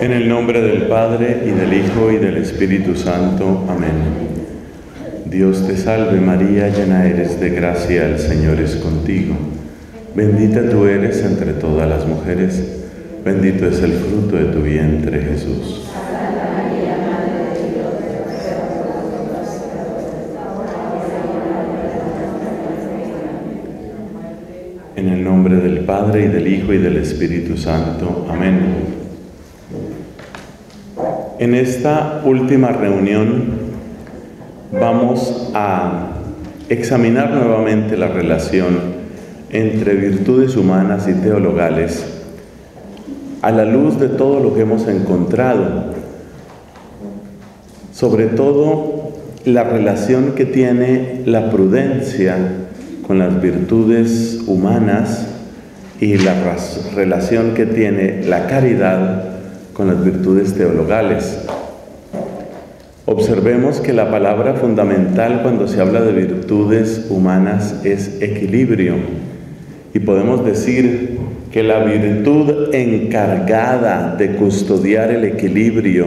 En el nombre del Padre, y del Hijo, y del Espíritu Santo. Amén. Dios te salve María, llena eres de gracia, el Señor es contigo. Bendita tú eres entre todas las mujeres, bendito es el fruto de tu vientre, Jesús. En el nombre del Padre, y del Hijo, y del Espíritu Santo. Amén. En esta última reunión vamos a examinar nuevamente la relación entre virtudes humanas y teologales a la luz de todo lo que hemos encontrado, sobre todo la relación que tiene la prudencia con las virtudes humanas y la relación que tiene la caridad con las virtudes teologales. Observemos que la palabra fundamental cuando se habla de virtudes humanas es equilibrio, y podemos decir que la virtud encargada de custodiar el equilibrio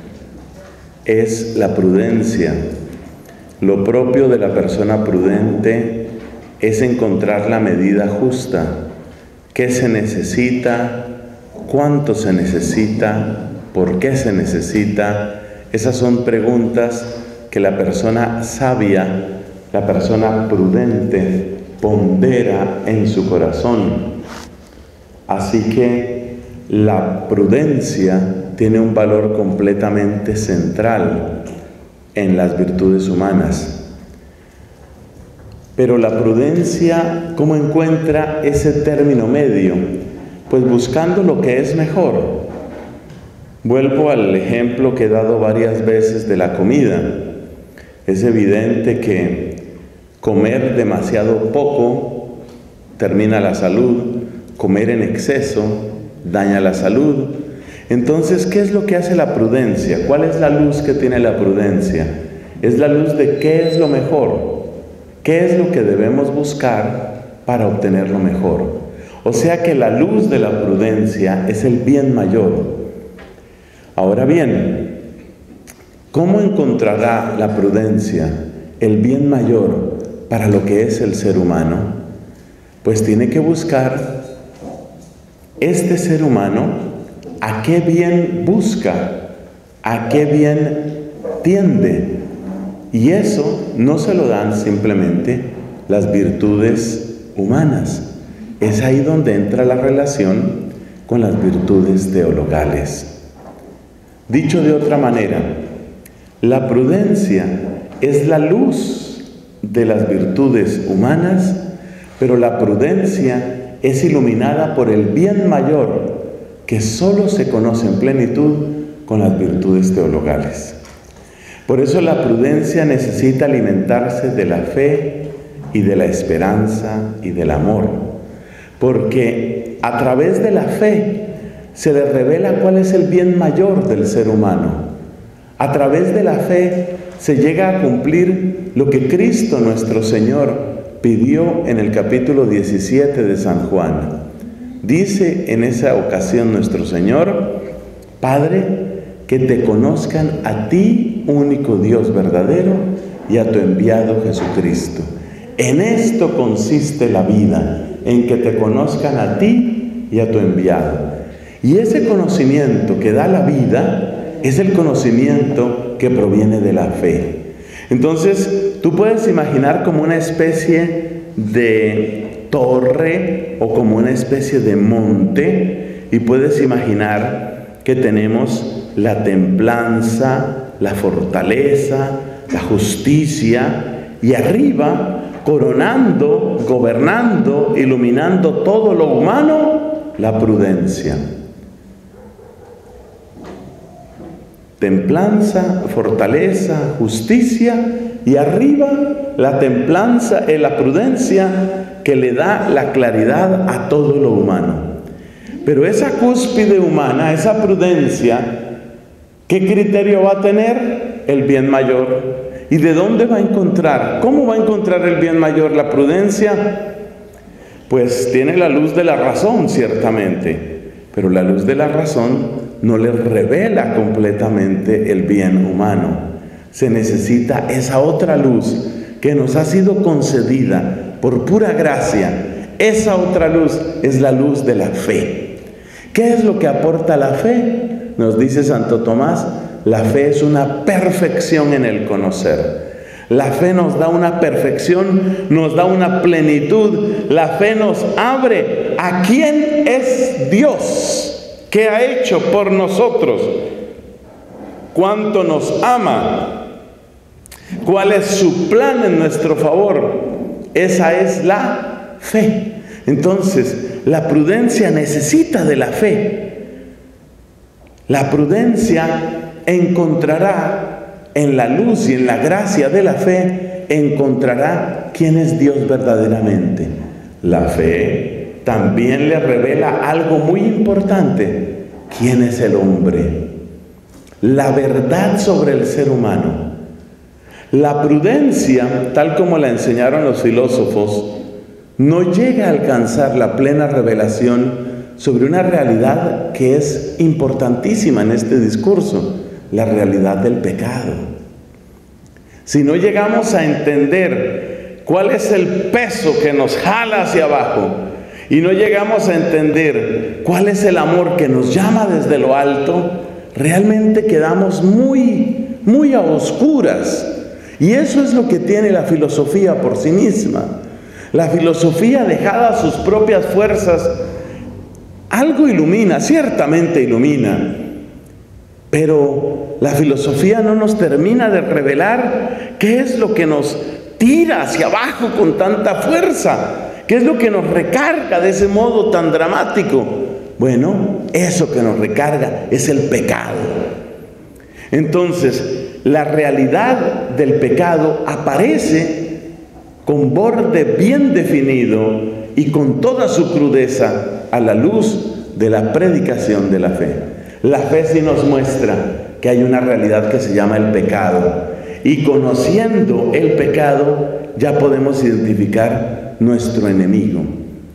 es la prudencia. Lo propio de la persona prudente es encontrar la medida justa. ¿Qué se necesita? ¿Cuánto se necesita? ¿Por qué se necesita? Esas son preguntas que la persona sabia, la persona prudente, pondera en su corazón. Así que la prudencia tiene un valor completamente central en las virtudes humanas. Pero la prudencia, ¿cómo encuentra ese término medio? Pues buscando lo que es mejor. Vuelvo al ejemplo que he dado varias veces de la comida. Es evidente que comer demasiado poco termina la salud, comer en exceso daña la salud. Entonces, ¿qué es lo que hace la prudencia? ¿Cuál es la luz que tiene la prudencia? Es la luz de qué es lo mejor, qué es lo que debemos buscar para obtener lo mejor. O sea que la luz de la prudencia es el bien mayor. Ahora bien, ¿cómo encontrará la prudencia el bien mayor para lo que es el ser humano? Pues tiene que buscar este ser humano a qué bien busca, a qué bien tiende. Y eso no se lo dan simplemente las virtudes humanas. Es ahí donde entra la relación con las virtudes teologales. Dicho de otra manera, la prudencia es la luz de las virtudes humanas, pero la prudencia es iluminada por el bien mayor que solo se conoce en plenitud con las virtudes teologales. Por eso la prudencia necesita alimentarse de la fe y de la esperanza y del amor, porque a través de la fe se le revela cuál es el bien mayor del ser humano. A través de la fe se llega a cumplir lo que Cristo nuestro Señor pidió en el capítulo 17 de San Juan. Dice en esa ocasión nuestro Señor: Padre, que te conozcan a ti, único Dios verdadero, y a tu enviado Jesucristo. En esto consiste la vida, en que te conozcan a ti y a tu enviado. Y ese conocimiento que da la vida es el conocimiento que proviene de la fe. Entonces, tú puedes imaginar como una especie de torre o como una especie de monte, y puedes imaginar que tenemos la templanza, la fortaleza, la justicia, y arriba, coronando, gobernando, iluminando todo lo humano, la prudencia. Templanza, fortaleza, justicia, y arriba la templanza y la prudencia que le da la claridad a todo lo humano. Pero esa cúspide humana, esa prudencia, ¿qué criterio va a tener? El bien mayor. ¿Y de dónde va a encontrar? ¿Cómo va a encontrar el bien mayor la prudencia? Pues tiene la luz de la razón, ciertamente, pero la luz de la razón no les revela completamente el bien humano. Se necesita esa otra luz que nos ha sido concedida por pura gracia. Esa otra luz es la luz de la fe. ¿Qué es lo que aporta la fe? Nos dice Santo Tomás, la fe es una perfección en el conocer. La fe nos da una perfección, nos da una plenitud. La fe nos abre a quién es Dios, qué ha hecho por nosotros, cuánto nos ama, cuál es su plan en nuestro favor. Esa es la fe. Entonces, la prudencia necesita de la fe. La prudencia encontrará en la luz y en la gracia de la fe, encontrará quién es Dios verdaderamente. La fe también le revela algo muy importante: quién es el hombre, la verdad sobre el ser humano. La prudencia, tal como la enseñaron los filósofos, no llega a alcanzar la plena revelación sobre una realidad que es importantísima en este discurso: la realidad del pecado. Si no llegamos a entender cuál es el peso que nos jala hacia abajo, y no llegamos a entender cuál es el amor que nos llama desde lo alto, realmente quedamos muy a oscuras. Y eso es lo que tiene la filosofía por sí misma. La filosofía, dejada a sus propias fuerzas, algo ilumina, ciertamente ilumina, pero la filosofía no nos termina de revelar qué es lo que nos tira hacia abajo con tanta fuerza, qué es lo que nos recarga de ese modo tan dramático. Bueno, eso que nos recarga es el pecado. Entonces, la realidad del pecado aparece con borde bien definido y con toda su crudeza a la luz de la predicación de la fe. La fe sí nos muestra que hay una realidad que se llama el pecado, y conociendo el pecado ya podemos identificar nuestro enemigo.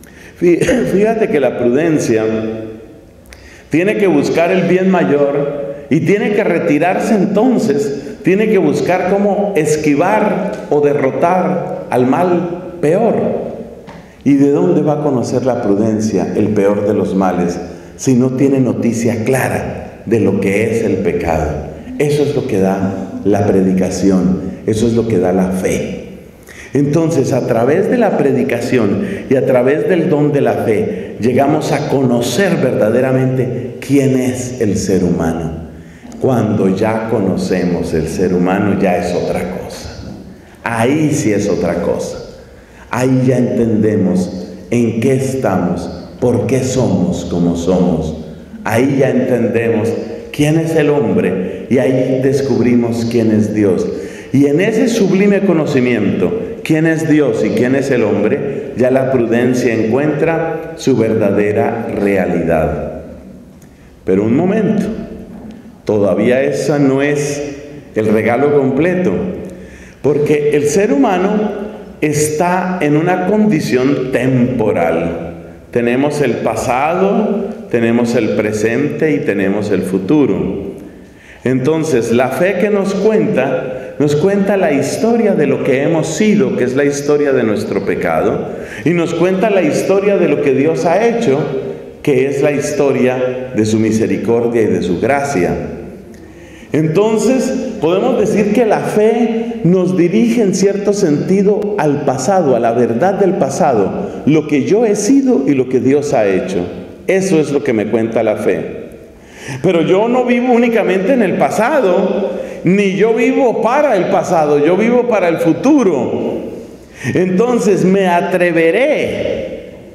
Fíjate que la prudencia tiene que buscar el bien mayor y tiene que retirarse, entonces tiene que buscar cómo esquivar o derrotar al mal peor. ¿Y de dónde va a conocer la prudencia el peor de los males si no tiene noticia clara de lo que es el pecado? Eso es lo que da la predicación, eso es lo que da la fe. Entonces, a través de la predicación y a través del don de la fe, llegamos a conocer verdaderamente quién es el ser humano. Cuando ya conocemos el ser humano, ya es otra cosa. Ahí sí es otra cosa. Ahí ya entendemos en qué estamos, por qué somos como somos. Ahí ya entendemos quién es el hombre y ahí descubrimos quién es Dios. Y en ese sublime conocimiento, quién es Dios y quién es el hombre, ya la prudencia encuentra su verdadera realidad. Pero un momento, todavía esa no es el regalo completo, porque el ser humano está en una condición temporal. Tenemos el pasado, tenemos el presente y tenemos el futuro. Entonces, la fe que nos cuenta la historia de lo que hemos sido, que es la historia de nuestro pecado, y nos cuenta la historia de lo que Dios ha hecho, que es la historia de su misericordia y de su gracia. Entonces, podemos decir que la fe nos dirige en cierto sentido al pasado, a la verdad del pasado, lo que yo he sido y lo que Dios ha hecho. Eso es lo que me cuenta la fe. Pero yo no vivo únicamente en el pasado, ni yo vivo para el pasado, yo vivo para el futuro. Entonces me atreveré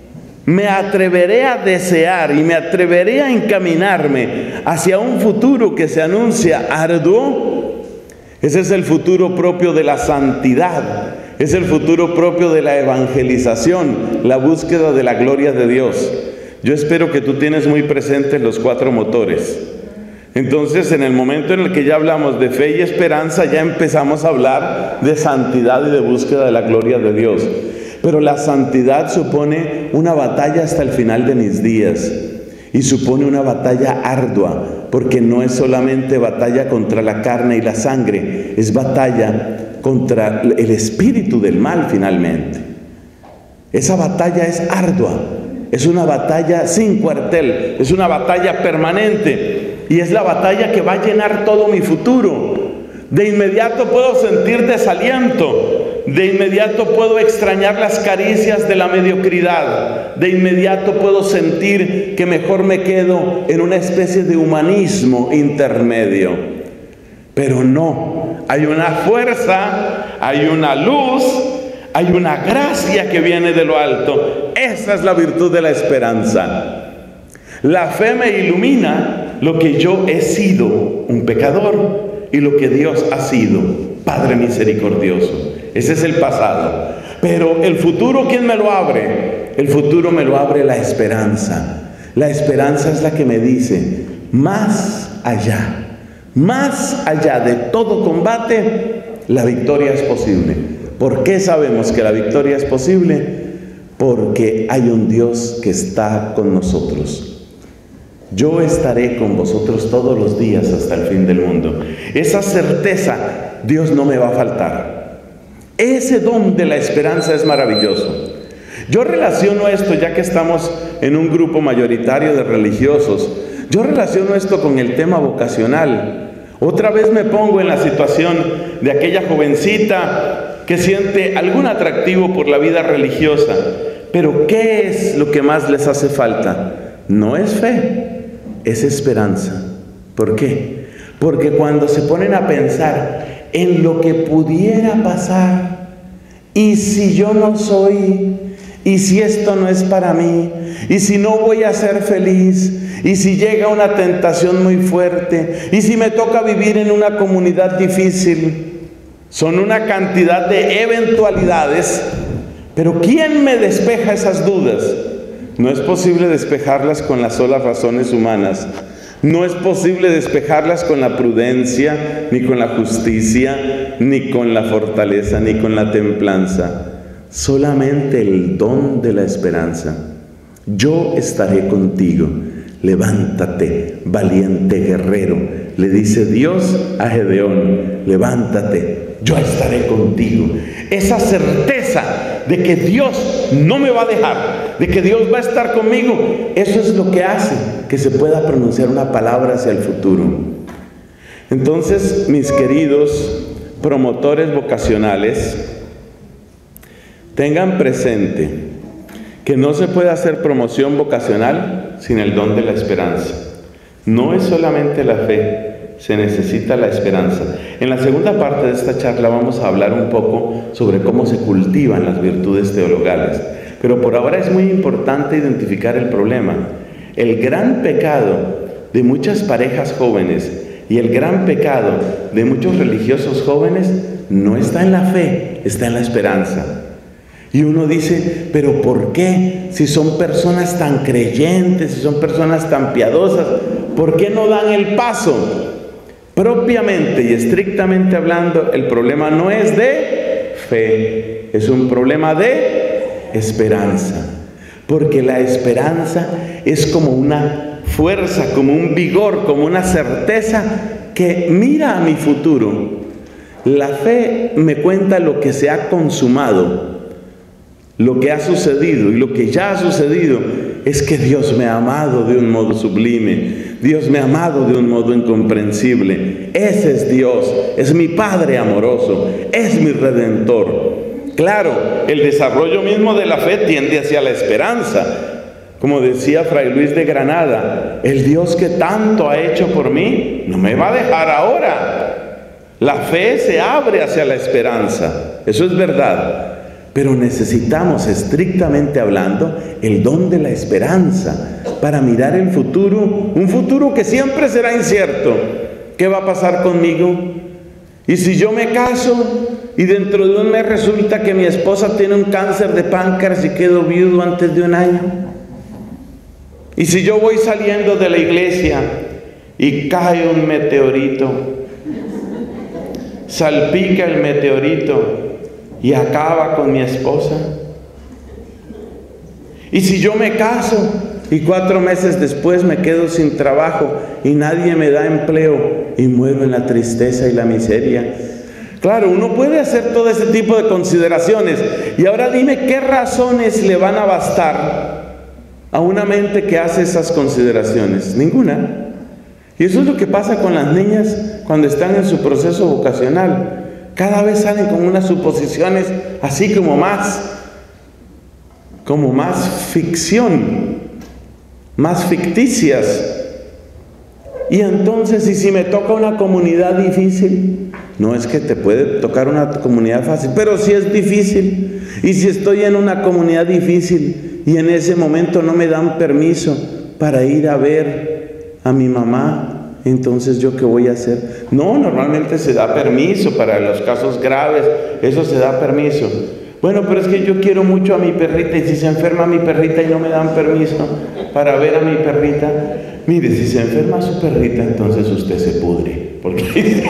a desear y me atreveré a encaminarme hacia un futuro que se anuncia arduo. Ese es el futuro propio de la santidad, es el futuro propio de la evangelización, la búsqueda de la gloria de Dios. Yo espero que tú tienes muy presentes los 4 motores. Entonces, en el momento en el que ya hablamos de fe y esperanza, ya empezamos a hablar de santidad y de búsqueda de la gloria de Dios. Pero la santidad supone una batalla hasta el final de mis días. y supone una batalla ardua, porque no es solamente batalla contra la carne y la sangre, es batalla contra el espíritu del mal finalmente. Esa batalla es ardua, es una batalla sin cuartel, es una batalla permanente y es la batalla que va a llenar todo mi futuro. De inmediato puedo sentir desaliento, de inmediato puedo extrañar las caricias de la mediocridad, de inmediato puedo sentir que mejor me quedo en una especie de humanismo intermedio. Pero no, hay una fuerza, hay una luz, hay una gracia que viene de lo alto. Esa es la virtud de la esperanza. La fe me ilumina lo que yo he sido, un pecador, y lo que Dios ha sido, Padre misericordioso. Ese es el pasado. Pero el futuro, ¿quién me lo abre? El futuro me lo abre la esperanza. La esperanza es la que me dice, más allá de todo combate, la victoria es posible. ¿Por qué sabemos que la victoria es posible? Porque hay un Dios que está con nosotros. Yo estaré con vosotros todos los días hasta el fin del mundo. Esa certeza, Dios no me va a faltar. Ese don de la esperanza es maravilloso. Yo relaciono esto, ya que estamos en un grupo mayoritario de religiosos, yo relaciono esto con el tema vocacional. Otra vez me pongo en la situación de aquella jovencita que siente algún atractivo por la vida religiosa. Pero ¿qué es lo que más les hace falta? No es fe, es esperanza. ¿Por qué? Porque cuando se ponen a pensar en lo que pudiera pasar, y si yo no soy, y si esto no es para mí, y si no voy a ser feliz, y si llega una tentación muy fuerte, y si me toca vivir en una comunidad difícil, son una cantidad de eventualidades. Pero ¿quién me despeja esas dudas? No es posible despejarlas con las solas razones humanas. No es posible despejarlas con la prudencia, ni con la justicia, ni con la fortaleza, ni con la templanza. Solamente el don de la esperanza. Yo estaré contigo. Levántate, valiente guerrero. Le dice Dios a Gedeón, levántate, yo estaré contigo. Esa certeza de que Dios no me va a dejar, de que Dios va a estar conmigo, eso es lo que hace que se pueda pronunciar una palabra hacia el futuro. Entonces, mis queridos promotores vocacionales, tengan presente que no se puede hacer promoción vocacional sin el don de la esperanza. No es solamente la fe, se necesita la esperanza. En la segunda parte de esta charla vamos a hablar un poco sobre cómo se cultivan las virtudes teologales. Pero por ahora es muy importante identificar el problema. El gran pecado de muchas parejas jóvenes y el gran pecado de muchos religiosos jóvenes no está en la fe, está en la esperanza. Y uno dice, ¿pero por qué? Si son personas tan creyentes, si son personas tan piadosas, ¿por qué no dan el paso? Propiamente y estrictamente hablando, el problema no es de fe, es un problema de esperanza. Porque la esperanza es como una fuerza, como un vigor, como una certeza que mira a mi futuro. La fe me cuenta lo que se ha consumado, lo que ha sucedido, y lo que ya ha sucedido es que Dios me ha amado de un modo sublime, Dios me ha amado de un modo incomprensible. Ese es Dios, es mi Padre amoroso, es mi Redentor. Claro, el desarrollo mismo de la fe tiende hacia la esperanza. Como decía Fray Luis de Granada, el Dios que tanto ha hecho por mí no me va a dejar ahora. La fe se abre hacia la esperanza, eso es verdad. Pero necesitamos, estrictamente hablando, el don de la esperanza para mirar el futuro, un futuro que siempre será incierto. ¿Qué va a pasar conmigo? Y si yo me caso y dentro de un mes resulta que mi esposa tiene un cáncer de páncreas y quedo viudo antes de un año. Y si yo voy saliendo de la iglesia y cae un meteorito, salpica el meteorito y acaba con mi esposa. Y si yo me caso y 4 meses después me quedo sin trabajo y nadie me da empleo y muero en la tristeza y la miseria. Claro, uno puede hacer todo ese tipo de consideraciones. Y ahora dime qué razones le van a bastar a una mente que hace esas consideraciones. Ninguna. Y eso es lo que pasa con las niñas cuando están en su proceso vocacional. Cada vez salen con unas suposiciones así como más ficción, más ficticias. Y entonces, ¿y si me toca una comunidad difícil? No es que te puede tocar una comunidad fácil, pero si es difícil. Y si estoy en una comunidad difícil y en ese momento no me dan permiso para ir a ver a mi mamá, entonces ¿yo qué voy a hacer? No, normalmente se da permiso para los casos graves, eso se da permiso. Bueno, pero es que yo quiero mucho a mi perrita, y si se enferma mi perrita y no me dan permiso para ver a mi perrita, mire, si se enferma su perrita, entonces usted se pudre, porque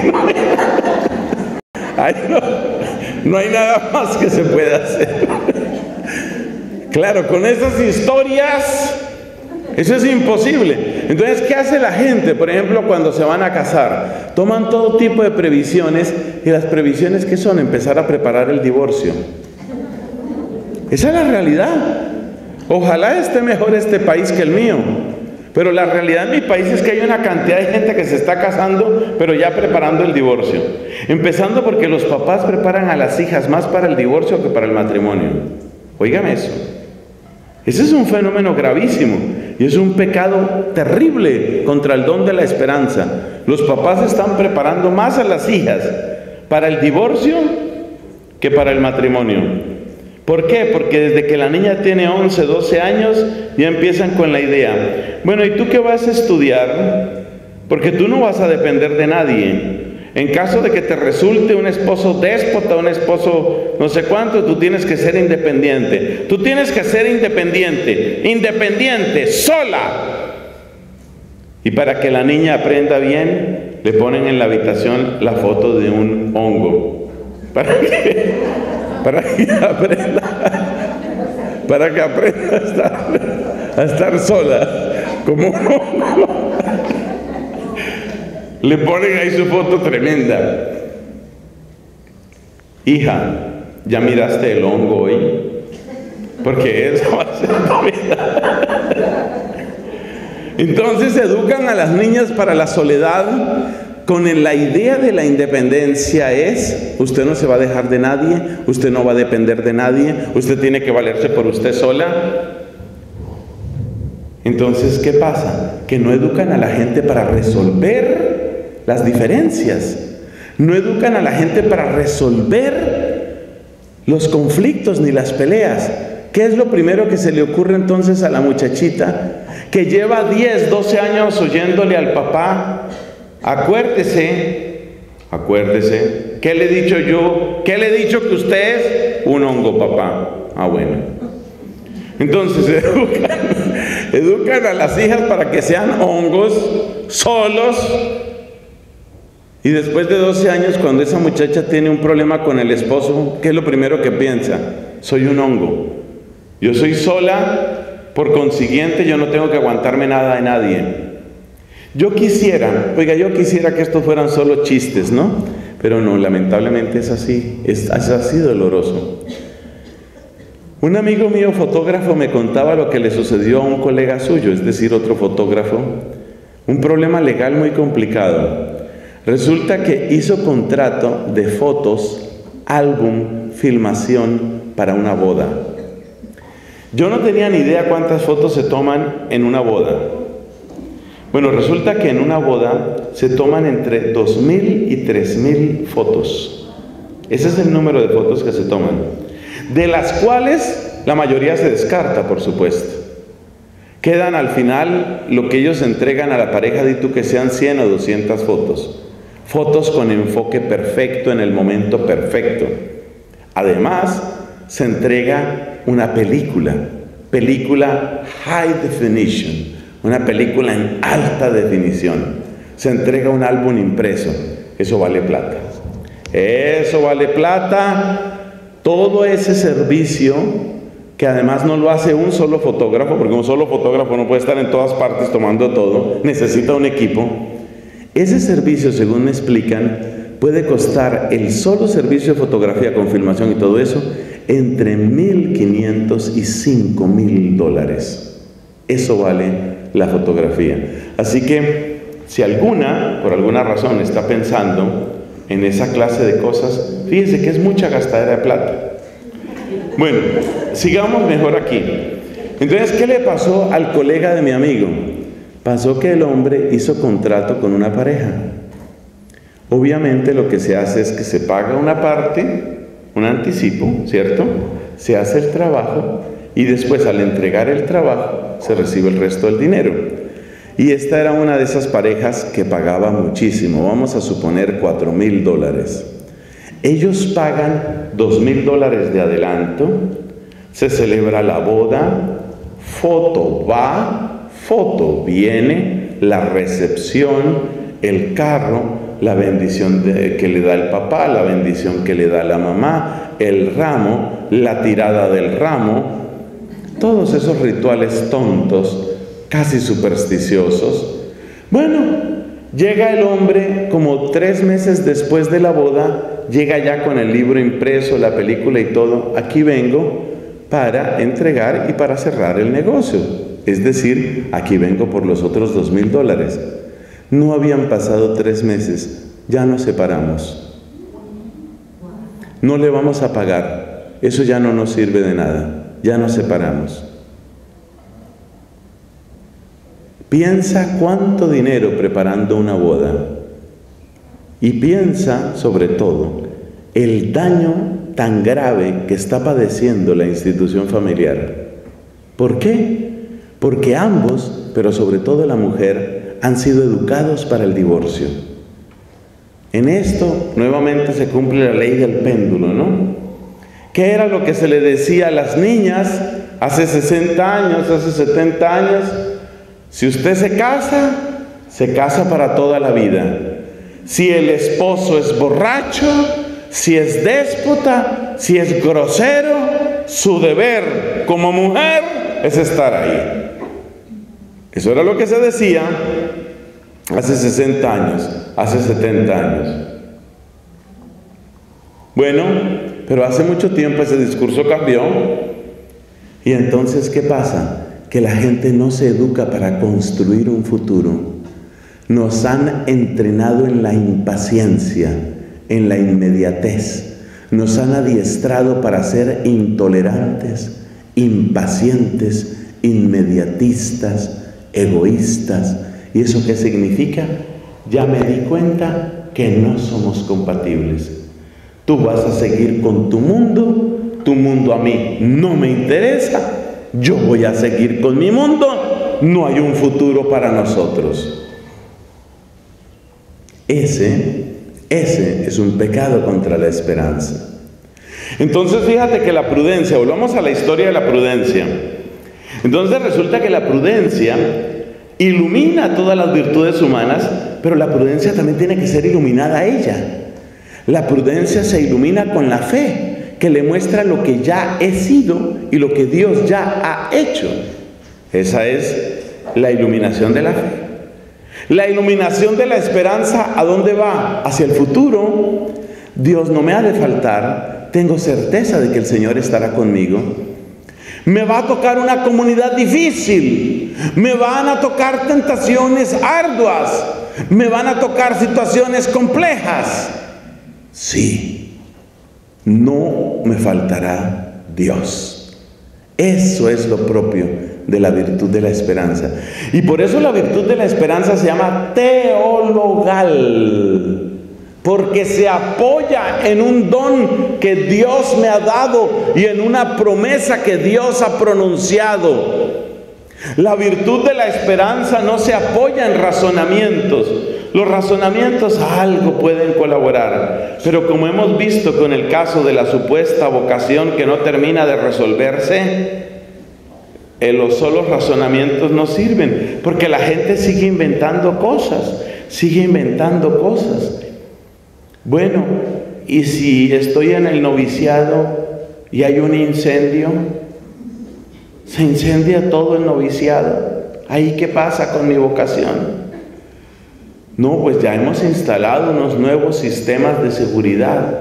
no hay nada más que se pueda hacer. Claro, con esas historias, eso es imposible. Entonces, ¿qué hace la gente? Por ejemplo, cuando se van a casar, toman todo tipo de previsiones, y las previsiones, ¿qué son? Empezar a preparar el divorcio. Esa es la realidad. Ojalá esté mejor este país que el mío, pero la realidad en mi país es que hay una cantidad de gente que se está casando, pero ya preparando el divorcio. Empezando porque los papás preparan a las hijas más para el divorcio que para el matrimonio. Óigame eso. Ese es un fenómeno gravísimo y es un pecado terrible contra el don de la esperanza. Los papás están preparando más a las hijas para el divorcio que para el matrimonio. ¿Por qué? Porque desde que la niña tiene 11, 12 años, ya empiezan con la idea. Bueno, ¿y tú qué vas a estudiar? Porque tú no vas a depender de nadie. En caso de que te resulte un esposo déspota, un esposo no sé cuánto, tú tienes que ser independiente. Tú tienes que ser independiente, sola. Y para que la niña aprenda bien, le ponen en la habitación la foto de un hongo. Para que aprenda a estar sola, como un hongo. Le ponen ahí su foto tremenda. Hija, ¿ya miraste el hongo hoy? Porque eso va a ser tu vida. Entonces educan a las niñas para la soledad con la idea de la independencia. Usted no se va a dejar de nadie, usted no va a depender de nadie, usted tiene que valerse por usted sola. Entonces, ¿qué pasa? Que no educan a la gente para resolver las diferencias, no educan a la gente para resolver los conflictos ni las peleas. ¿Qué es lo primero que se le ocurre entonces a la muchachita que lleva 10, 12 años oyéndole al papá? Acuérdese, ¿qué le he dicho yo? ¿Qué le he dicho que usted es? Un hongo, papá. Ah, bueno. Entonces educan a las hijas para que sean hongos, solos. Y después de 12 años, cuando esa muchacha tiene un problema con el esposo, ¿qué es lo primero que piensa? Soy un hongo. Yo soy sola, por consiguiente yo no tengo que aguantarme nada de nadie. Yo quisiera que estos fueran solo chistes, ¿no? Pero no, lamentablemente es así, es así doloroso. Un amigo mío, fotógrafo, me contaba lo que le sucedió a un colega suyo, es decir, otro fotógrafo, un problema legal muy complicado. Resulta que hizo contrato de fotos, álbum, filmación para una boda. Yo no tenía ni idea cuántas fotos se toman en una boda. Bueno, resulta que en una boda se toman entre 2,000 y 3,000 fotos. Ese es el número de fotos que se toman, de las cuales la mayoría se descarta, por supuesto. Quedan al final lo que ellos entregan a la pareja, di tú que sean 100 o 200 fotos. Fotos con enfoque perfecto en el momento perfecto. Además, se entrega una película high definition, una película en alta definición. Se entrega un álbum impreso. Eso vale plata. Eso vale plata. Todo ese servicio que además no lo hace un solo fotógrafo, porque un solo fotógrafo no puede estar en todas partes tomando todo, necesita un equipo. Ese servicio, según me explican, puede costar el solo servicio de fotografía con filmación y todo eso entre $1,500 y $5,000. Eso vale la fotografía. Así que si alguna, por alguna razón, está pensando en esa clase de cosas, fíjense que es mucha gastadera de plata. Bueno, sigamos mejor aquí. Entonces, ¿qué le pasó al colega de mi amigo? Pasó que el hombre hizo contrato con una pareja. Obviamente lo que se hace es que se paga una parte, un anticipo, ¿cierto? Se hace el trabajo y después, al entregar el trabajo, se recibe el resto del dinero. Y esta era una de esas parejas que pagaba muchísimo, vamos a suponer $4,000. Ellos pagan $2,000 de adelanto, se celebra la boda, foto va, foto viene, la recepción, el carro, la bendición que le da el papá, la bendición que le da la mamá, el ramo, la tirada del ramo, todos esos rituales tontos, casi supersticiosos. Bueno, llega el hombre como 3 meses después de la boda, llega ya con el libro impreso, la película y todo. Aquí vengo para entregar y para cerrar el negocio. Es decir, aquí vengo por los otros $2,000. No habían pasado 3 meses, ya nos separamos. No le vamos a pagar, eso ya no nos sirve de nada, ya nos separamos. Piensa cuánto dinero preparando una boda. Y piensa, sobre todo, el daño tan grave que está padeciendo la institución familiar. ¿Por qué? Porque ambos, pero sobre todo la mujer, han sido educados para el divorcio. En esto, nuevamente se cumple la ley del péndulo, ¿no? ¿Qué era lo que se le decía a las niñas hace 60 años, hace 70 años? Si usted se casa para toda la vida. Si el esposo es borracho, si es déspota, si es grosero, su deber como mujer es estar ahí. Eso era lo que se decía hace 60 años, hace 70 años. Bueno, pero hace mucho tiempo ese discurso cambió. Y entonces, ¿qué pasa? Que la gente no se educa para construir un futuro. Nos han entrenado en la impaciencia, en la inmediatez. Nos han adiestrado para ser intolerantes, impacientes, inmediatistas, egoístas. ¿Y eso qué significa? Ya me di cuenta que no somos compatibles. Tú vas a seguir con tu mundo a mí no me interesa, yo voy a seguir con mi mundo, no hay un futuro para nosotros. Ese es un pecado contra la esperanza. Entonces fíjate que la prudencia, volvamos a la historia de la prudencia. Entonces resulta que la prudencia ilumina todas las virtudes humanas, pero la prudencia también tiene que ser iluminada a ella. La prudencia se ilumina con la fe, que le muestra lo que ya he sido y lo que Dios ya ha hecho. Esa es la iluminación de la fe. La iluminación de la esperanza, ¿a dónde va? Hacia el futuro. Dios no me ha de faltar, tengo certeza de que el Señor estará conmigo. Me va a tocar una comunidad difícil, me van a tocar tentaciones arduas, me van a tocar situaciones complejas. Sí, no me faltará Dios. Eso es lo propio de la virtud de la esperanza. Y por eso la virtud de la esperanza se llama teologal, porque se apoya en un don que Dios me ha dado y en una promesa que Dios ha pronunciado. La virtud de la esperanza no se apoya en razonamientos. Los razonamientos algo pueden colaborar, pero como hemos visto con el caso de la supuesta vocación que no termina de resolverse, los solos razonamientos no sirven, porque la gente sigue inventando cosas. Bueno, ¿y si estoy en el noviciado y hay un incendio? Se incendia todo el noviciado. ¿Ahí qué pasa con mi vocación? No, pues ya hemos instalado unos nuevos sistemas de seguridad.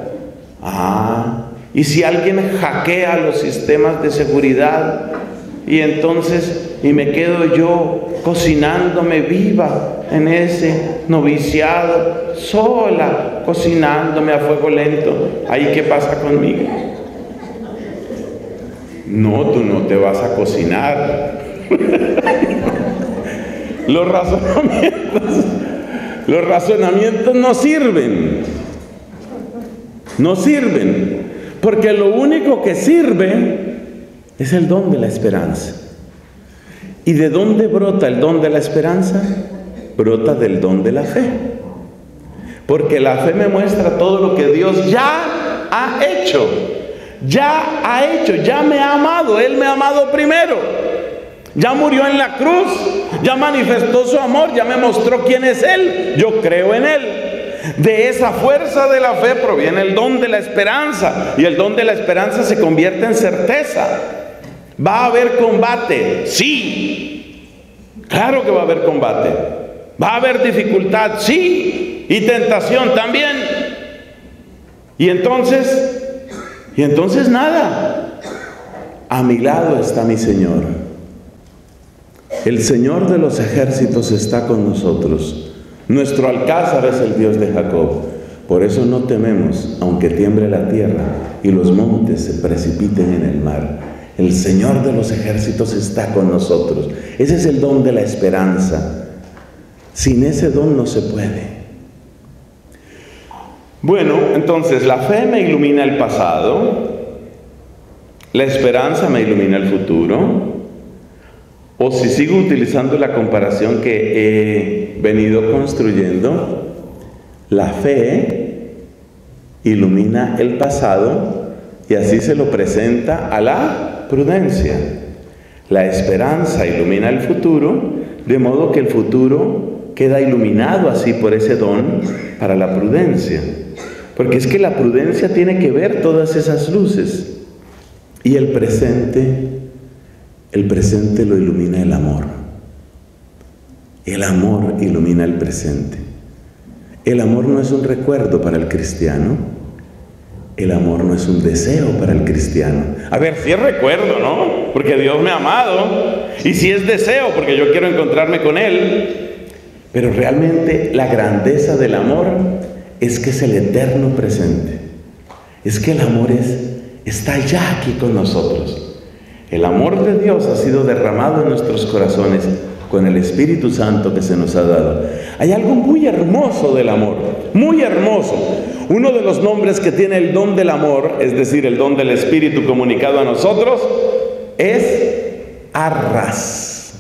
Y si alguien hackea los sistemas de seguridad y entonces, y me quedo yo cocinándome viva en ese noviciado, sola, cocinándome a fuego lento, ¿ahí qué pasa conmigo? No, tú no te vas a cocinar. Los razonamientos no sirven. No sirven. Porque lo único que sirve es el don de la esperanza. ¿Y de dónde brota el don de la esperanza? Brota del don de la fe. Porque la fe me muestra todo lo que Dios ya ha hecho. Ya ha hecho, ya me ha amado. Él me ha amado primero. Ya murió en la cruz, ya manifestó su amor, ya me mostró quién es Él. Yo creo en Él. De esa fuerza de la fe proviene el don de la esperanza. Y el don de la esperanza se convierte en certeza. ¿Va a haber combate? Sí. Claro que va a haber combate. ¿Va a haber dificultad? Sí. Y tentación también. Y entonces nada. A mi lado está mi Señor. El Señor de los ejércitos está con nosotros. Nuestro alcázar es el Dios de Jacob. Por eso no tememos, aunque tiemble la tierra y los montes se precipiten en el mar. El Señor de los ejércitos está con nosotros. Ese es el don de la esperanza. Sin ese don no se puede. Bueno, entonces la fe me ilumina el pasado, la esperanza me ilumina el futuro. O si sigo utilizando la comparación que he venido construyendo, la fe ilumina el pasado y así se lo presenta a la prudencia. La esperanza ilumina el futuro, de modo que el futuro queda iluminado así por ese don para la prudencia. Porque es que la prudencia tiene que ver todas esas luces. Y el presente lo ilumina el amor. El amor ilumina el presente. El amor no es un recuerdo para el cristiano. El amor no es un deseo para el cristiano. A ver, si es recuerdo, ¿no? Porque Dios me ha amado. Y si es deseo, porque yo quiero encontrarme con Él. Pero realmente la grandeza del amor es que es el eterno presente. Es que el amor está ya aquí con nosotros. El amor de Dios ha sido derramado en nuestros corazones con el Espíritu Santo que se nos ha dado. Hay algo muy hermoso del amor, muy hermoso. Uno de los nombres que tiene el don del amor, es decir, el don del Espíritu comunicado a nosotros, es arras.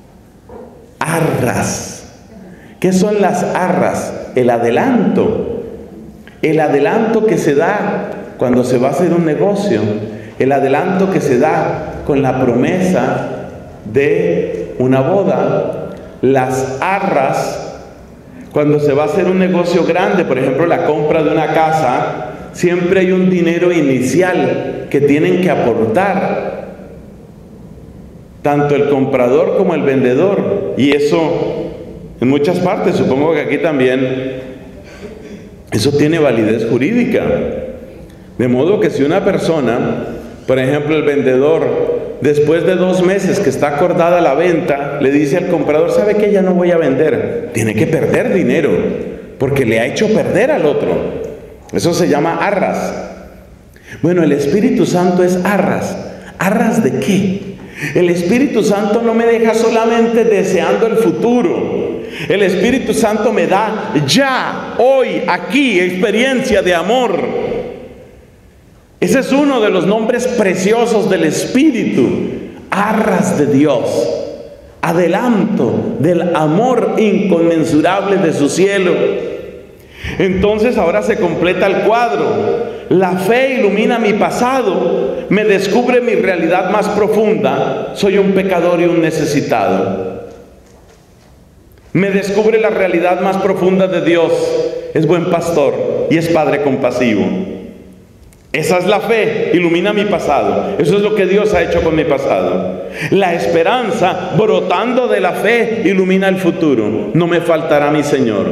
Arras. ¿Qué son las arras? El adelanto. El adelanto que se da cuando se va a hacer un negocio. El adelanto que se da con la promesa de una boda. Las arras, cuando se va a hacer un negocio grande, por ejemplo la compra de una casa, siempre hay un dinero inicial que tienen que aportar tanto el comprador como el vendedor, y eso en muchas partes, supongo que aquí también, eso tiene validez jurídica. De modo que si una persona, por ejemplo el vendedor, después de 2 meses que está acordada la venta, le dice al comprador, ¿sabe qué? Ya no voy a vender. Tiene que perder dinero, porque le ha hecho perder al otro. Eso se llama arras. Bueno, el Espíritu Santo es arras. ¿Arras de qué? El Espíritu Santo no me deja solamente deseando el futuro. El Espíritu Santo me da ya, hoy, aquí, experiencia de amor. Ese es uno de los nombres preciosos del Espíritu. Arras de Dios. Adelanto del amor inconmensurable de su cielo. Entonces ahora se completa el cuadro. La fe ilumina mi pasado, me descubre mi realidad más profunda. Soy un pecador y un necesitado. Me descubre la realidad más profunda de Dios. Es buen pastor y es Padre compasivo. Esa es la fe, ilumina mi pasado. Eso es lo que Dios ha hecho con mi pasado. La esperanza, brotando de la fe, ilumina el futuro. No me faltará mi Señor.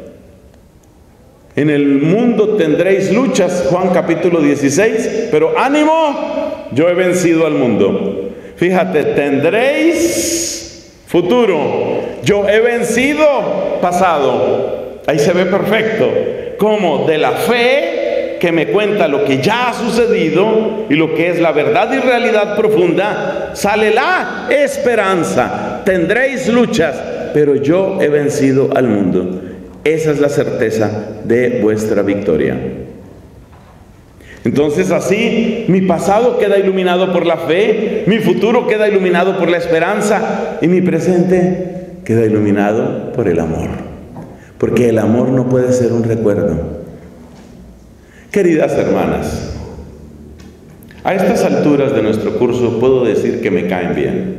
En el mundo tendréis luchas, Juan capítulo 16, pero ánimo, yo he vencido al mundo. Fíjate, tendréis futuro, yo he vencido pasado. Ahí se ve perfecto. Como de la fe que me cuenta lo que ya ha sucedido y lo que es la verdad y realidad profunda, sale la esperanza. Tendréis luchas, pero yo he vencido al mundo. Esa es la certeza de vuestra victoria. Entonces así mi pasado queda iluminado por la fe, mi futuro queda iluminado por la esperanza y mi presente queda iluminado por el amor. Porque el amor no puede ser un recuerdo. Queridas hermanas, a estas alturas de nuestro curso puedo decir que me caen bien.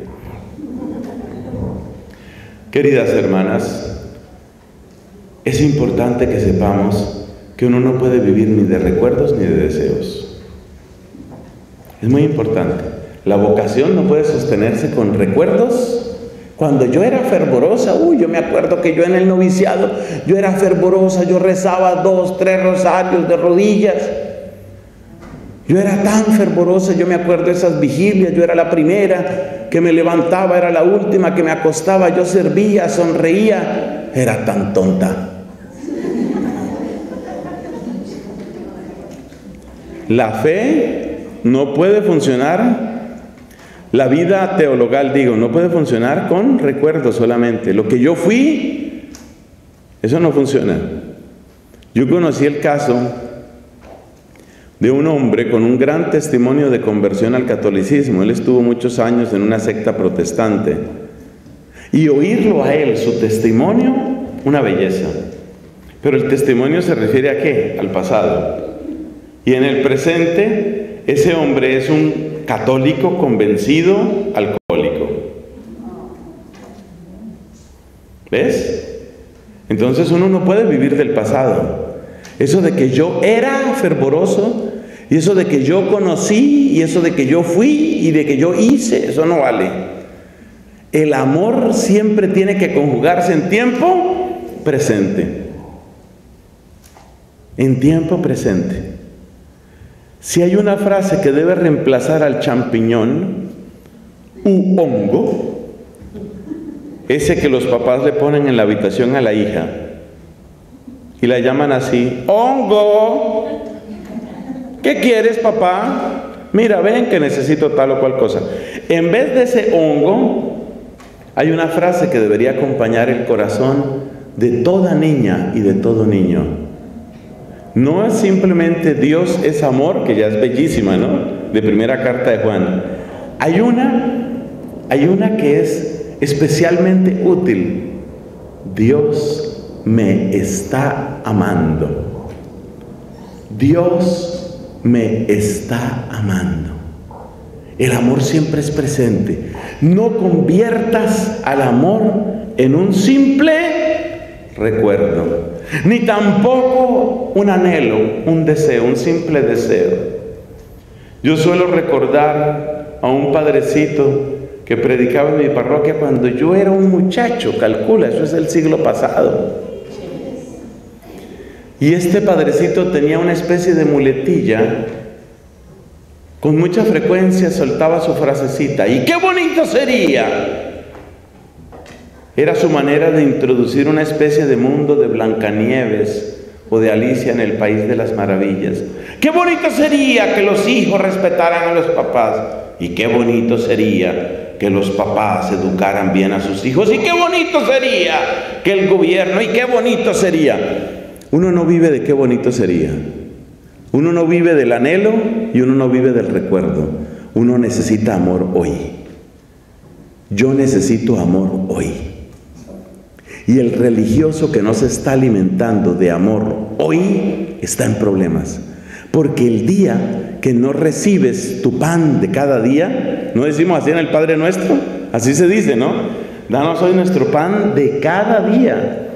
Queridas hermanas, es importante que sepamos que uno no puede vivir ni de recuerdos ni de deseos. Es muy importante. La vocación no puede sostenerse con recuerdos. Cuando yo era fervorosa, yo me acuerdo que yo en el noviciado, yo era fervorosa, yo rezaba 2, 3 rosarios de rodillas. Yo era tan fervorosa, yo me acuerdo de esas vigilias, yo era la primera que me levantaba, era la última que me acostaba, yo servía, sonreía, era tan tonta. La fe no puede funcionar. La vida teologal, no puede funcionar con recuerdos solamente. Lo que yo fui, eso no funciona. Yo conocí el caso de un hombre con un gran testimonio de conversión al catolicismo. Él estuvo muchos años en una secta protestante. Y oírlo a él, su testimonio, una belleza. Pero el testimonio se refiere ¿a qué? Al pasado. Y en el presente, ese hombre es un católico convencido alcohólico. ¿Ves? Entonces uno no puede vivir del pasado. Eso de que yo era fervoroso, y eso de que yo conocí, y eso de que yo fui, y de que yo hice, eso no vale. El amor siempre tiene que conjugarse en tiempo presente. En tiempo presente. Si hay una frase que debe reemplazar al champiñón, u hongo, ese que los papás le ponen en la habitación a la hija, y la llaman así, hongo, ¿qué quieres, papá? Mira, ven que necesito tal o cual cosa. En vez de ese hongo, hay una frase que debería acompañar el corazón de toda niña y de todo niño. No es simplemente Dios es amor, que ya es bellísima, ¿no? De primera carta de Juan. Hay una que es especialmente útil. Dios me está amando. Dios me está amando. El amor siempre es presente. No conviertas al amor en un simple recuerdo, ni tampoco un anhelo, un deseo, un simple deseo. Yo suelo recordar a un padrecito que predicaba en mi parroquia cuando yo era un muchacho, calcula, eso es el siglo pasado. Y este padrecito tenía una especie de muletilla, con mucha frecuencia soltaba su frasecita, ¡y qué bonito sería! Era su manera de introducir una especie de mundo de Blancanieves o de Alicia en el País de las Maravillas. ¡Qué bonito sería que los hijos respetaran a los papás! Y qué bonito sería que los papás educaran bien a sus hijos. Y qué bonito sería que el gobierno, y qué bonito sería. Uno no vive de qué bonito sería. Uno no vive del anhelo y uno no vive del recuerdo. Uno necesita amor hoy. Yo necesito amor hoy. Y el religioso que no se está alimentando de amor hoy está en problemas. Porque el día que no recibes tu pan de cada día, ¿no decimos así en el Padre Nuestro? Así se dice, ¿no? Danos hoy nuestro pan de cada día.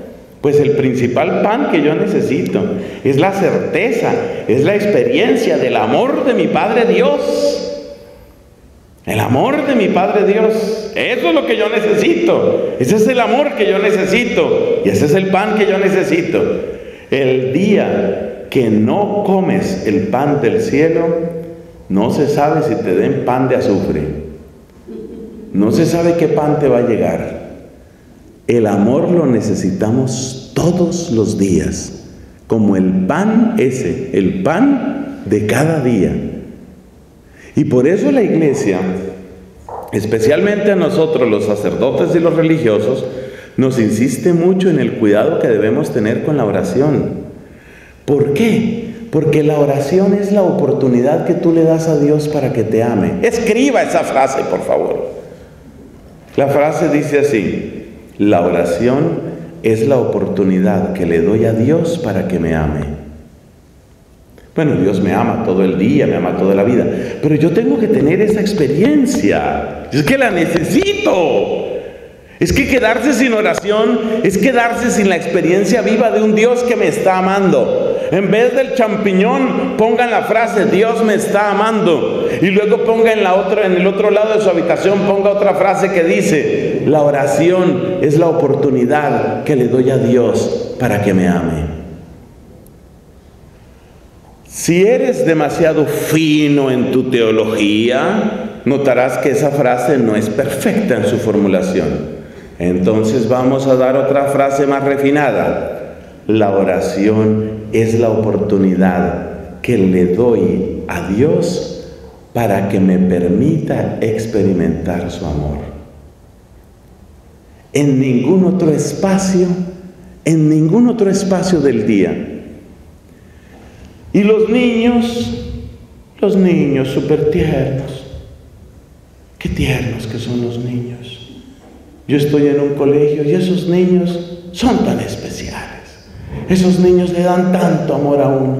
Pues el principal pan que yo necesito es la certeza, es la experiencia del amor de mi Padre Dios. El amor de mi Padre Dios, eso es lo que yo necesito. Ese es el amor que yo necesito y ese es el pan que yo necesito. El día que no comes el pan del cielo, no se sabe si te den pan de azufre. No se sabe qué pan te va a llegar. El amor lo necesitamos todos los días, como el pan ese, el pan de cada día. Y por eso la iglesia, especialmente a nosotros los sacerdotes y los religiosos, nos insiste mucho en el cuidado que debemos tener con la oración. ¿Por qué? Porque la oración es la oportunidad que tú le das a Dios para que te ame. Escriba esa frase, por favor. La frase dice así: la oración es la oportunidad que le doy a Dios para que me ame. Bueno, Dios me ama todo el día, me ama toda la vida, pero yo tengo que tener esa experiencia. Es que la necesito. Es que quedarse sin oración es quedarse sin la experiencia viva de un Dios que me está amando. En vez del champiñón, pongan la frase Dios me está amando. Y luego ponga en el otro lado de su habitación, ponga otra frase que dice: la oración es la oportunidad que le doy a Dios para que me ame. Si eres demasiado fino en tu teología, notarás que esa frase no es perfecta en su formulación. Entonces vamos a dar otra frase más refinada. La oración es la oportunidad que le doy a Dios para que me permita experimentar su amor. En ningún otro espacio del día. Y los niños súper tiernos. Qué tiernos que son los niños. Yo estoy en un colegio y esos niños son tan especiales. Esos niños le dan tanto amor a uno.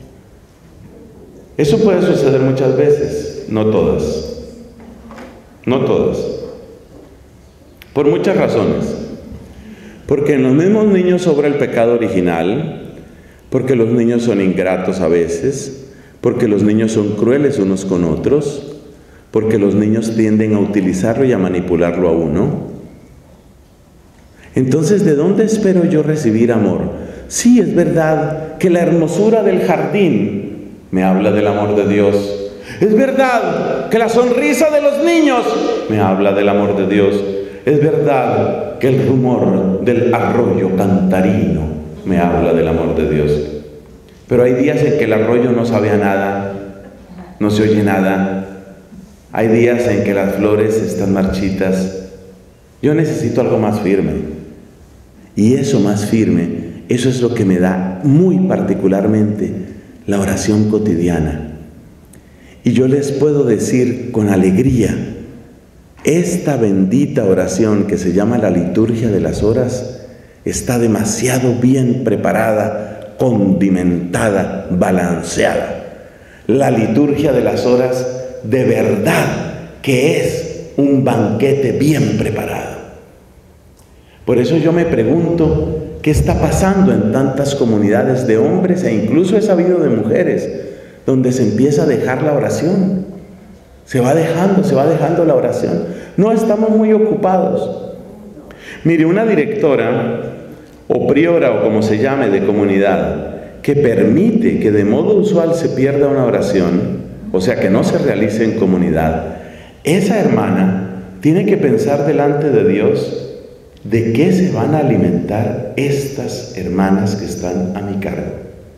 Eso puede suceder muchas veces, no todas. No todas. Por muchas razones. Porque en los mismos niños sobra el pecado original, porque los niños son ingratos a veces, porque los niños son crueles unos con otros, porque los niños tienden a utilizarlo y a manipularlo a uno. Entonces, ¿de dónde espero yo recibir amor? Sí, es verdad que la hermosura del jardín me habla del amor de Dios. Es verdad que la sonrisa de los niños me habla del amor de Dios. Es verdad que el rumor del arroyo cantarino me habla del amor de Dios. Pero hay días en que el arroyo no sabe a nada, no se oye nada. Hay días en que las flores están marchitas. Yo necesito algo más firme. Y eso más firme, eso es lo que me da muy particularmente la oración cotidiana. Y yo les puedo decir con alegría, esta bendita oración que se llama la liturgia de las horas está demasiado bien preparada, condimentada, balanceada. La liturgia de las horas de verdad que es un banquete bien preparado. Por eso yo me pregunto, ¿qué está pasando en tantas comunidades de hombres e incluso he sabido de mujeres, donde se empieza a dejar la oración? Se va dejando la oración. No, estamos muy ocupados. Mire, una directora o priora o como se llame de comunidad que permite que de modo usual se pierda una oración, o sea que no se realice en comunidad, esa hermana tiene que pensar delante de Dios de qué se van a alimentar estas hermanas que están a mi cargo.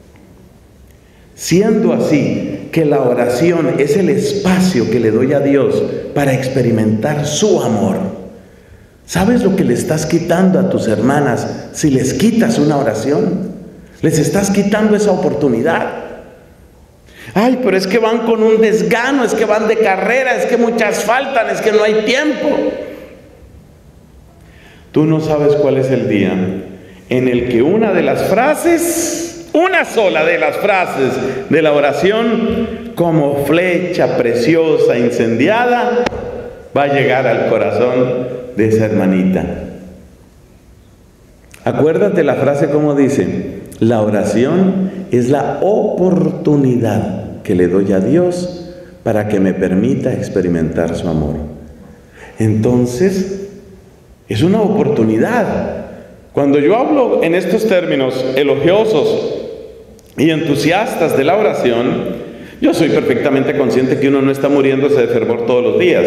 Siendo así que la oración es el espacio que le doy a Dios para experimentar su amor, ¿sabes lo que le estás quitando a tus hermanas si les quitas una oración? Les estás quitando esa oportunidad. Ay, pero es que van con un desgano, es que van de carrera, es que muchas faltan, es que no hay tiempo. Tú no sabes cuál es el día en el que una de las frases, una sola de las frases de la oración, como flecha preciosa incendiada, va a llegar al corazón de esa hermanita. Acuérdate la frase como dice: la oración es la oportunidad que le doy a Dios para que me permita experimentar su amor. Entonces, es una oportunidad. Cuando yo hablo en estos términos elogiosos y entusiastas de la oración, yo soy perfectamente consciente que uno no está muriéndose de fervor todos los días.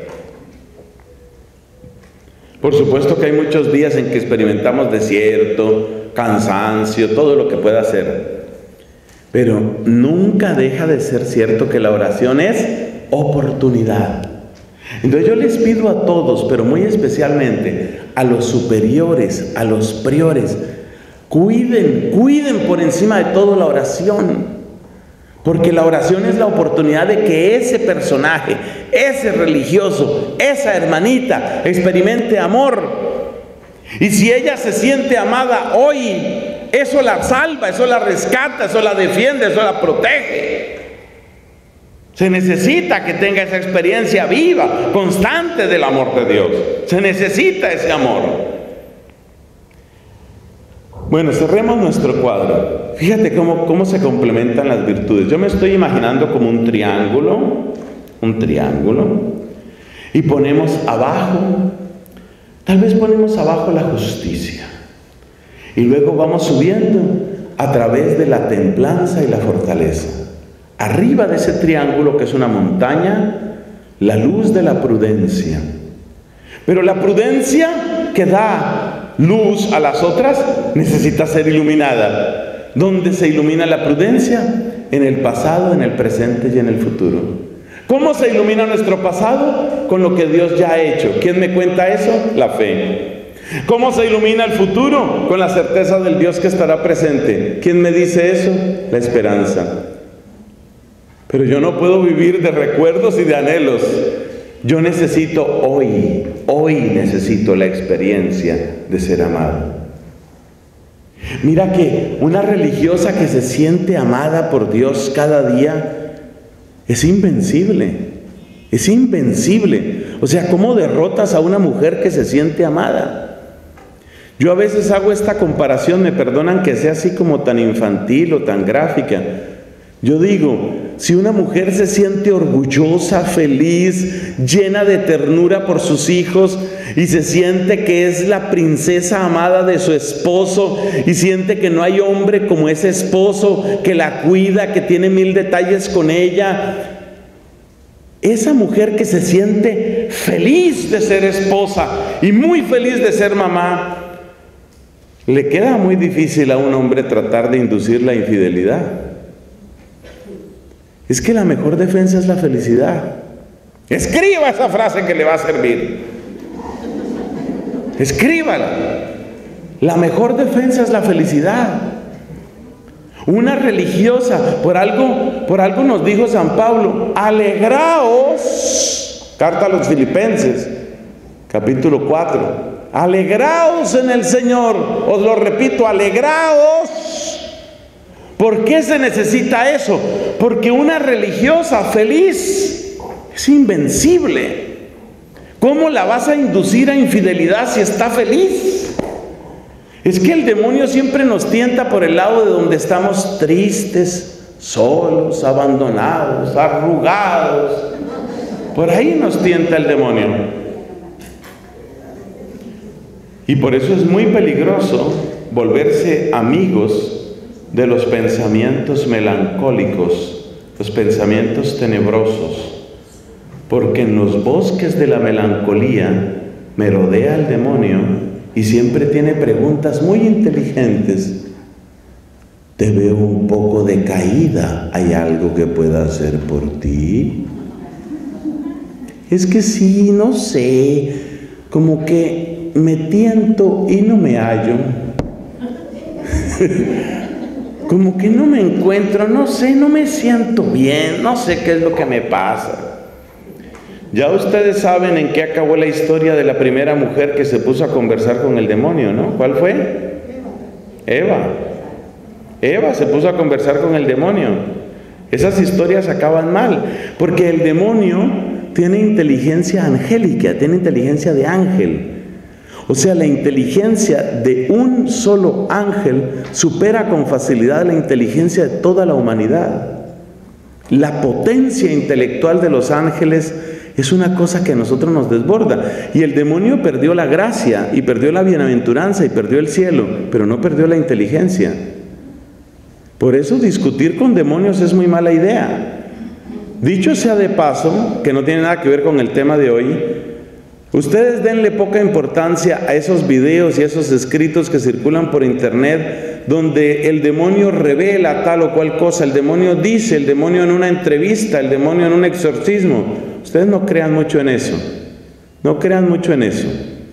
Por supuesto que hay muchos días en que experimentamos desierto, cansancio, todo lo que pueda ser. Pero nunca deja de ser cierto que la oración es oportunidad. Entonces yo les pido a todos, pero muy especialmente a los superiores, a los priores, cuiden por encima de todo la oración. Porque la oración es la oportunidad de que ese personaje, ese religioso, esa hermanita experimente amor. Y si ella se siente amada hoy, eso la salva, eso la rescata, eso la defiende, eso la protege. Se necesita que tenga esa experiencia viva, constante del amor de Dios. Se necesita ese amor. Bueno, cerremos nuestro cuadro. Fíjate cómo se complementan las virtudes. Yo me estoy imaginando como un triángulo, y ponemos abajo, tal vez ponemos abajo la justicia, y luego vamos subiendo a través de la templanza y la fortaleza. Arriba de ese triángulo, que es una montaña, la luz de la prudencia. Pero la prudencia que da luz a las otras necesita ser iluminada. ¿Dónde se ilumina la prudencia? En el pasado, en el presente y en el futuro. ¿Cómo se ilumina nuestro pasado? Con lo que Dios ya ha hecho. ¿Quién me cuenta eso? La fe. ¿Cómo se ilumina el futuro? Con la certeza del Dios que estará presente. ¿Quién me dice eso? La esperanza. Pero yo no puedo vivir de recuerdos y de anhelos. Yo necesito hoy necesito la experiencia de ser amado. Mira que una religiosa que se siente amada por Dios cada día es invencible. Es invencible. O sea, ¿cómo derrotas a una mujer que se siente amada? Yo a veces hago esta comparación, me perdonan que sea así como tan infantil o tan gráfica. Yo digo, si una mujer se siente orgullosa, feliz, llena de ternura por sus hijos y se siente que es la princesa amada de su esposo y siente que no hay hombre como ese esposo que la cuida, que tiene 1000 detalles con ella, esa mujer que se siente feliz de ser esposa y muy feliz de ser mamá, le queda muy difícil a un hombre tratar de inducir la infidelidad. Es que la mejor defensa es la felicidad. Escriba esa frase que le va a servir. Escríbala. La mejor defensa es la felicidad. Una religiosa, por algo nos dijo San Pablo, alegraos, carta a los Filipenses, capítulo 4, alegraos en el Señor. Os lo repito, alegraos. ¿Por qué se necesita eso? Porque una religiosa feliz es invencible. ¿Cómo la vas a inducir a infidelidad si está feliz? Es que el demonio siempre nos tienta por el lado de donde estamos tristes, solos, abandonados, arrugados. Por ahí nos tienta el demonio. Y por eso es muy peligroso volverse amigos de los pensamientos melancólicos, los pensamientos tenebrosos, porque en los bosques de la melancolía merodea el demonio y siempre tiene preguntas muy inteligentes. Te veo un poco decaída, ¿hay algo que pueda hacer por ti? Es que sí, no sé, como que me tiento y no me hallo. Como que no me encuentro, no sé, no me siento bien, no sé qué es lo que me pasa. Ya ustedes saben en qué acabó la historia de la primera mujer que se puso a conversar con el demonio, ¿no? ¿Cuál fue? Eva. Eva se puso a conversar con el demonio. Esas historias acaban mal, porque el demonio tiene inteligencia angélica, tiene inteligencia de ángel. O sea, la inteligencia de un solo ángel supera con facilidad la inteligencia de toda la humanidad. La potencia intelectual de los ángeles es una cosa que a nosotros nos desborda. Y el demonio perdió la gracia, y perdió la bienaventuranza, y perdió el cielo, pero no perdió la inteligencia. Por eso discutir con demonios es muy mala idea. Dicho sea de paso, que no tiene nada que ver con el tema de hoy, ustedes denle poca importancia a esos videos y a esos escritos que circulan por internet, donde el demonio revela tal o cual cosa, el demonio dice, el demonio en una entrevista, el demonio en un exorcismo. Ustedes no crean mucho en eso, no crean mucho en eso.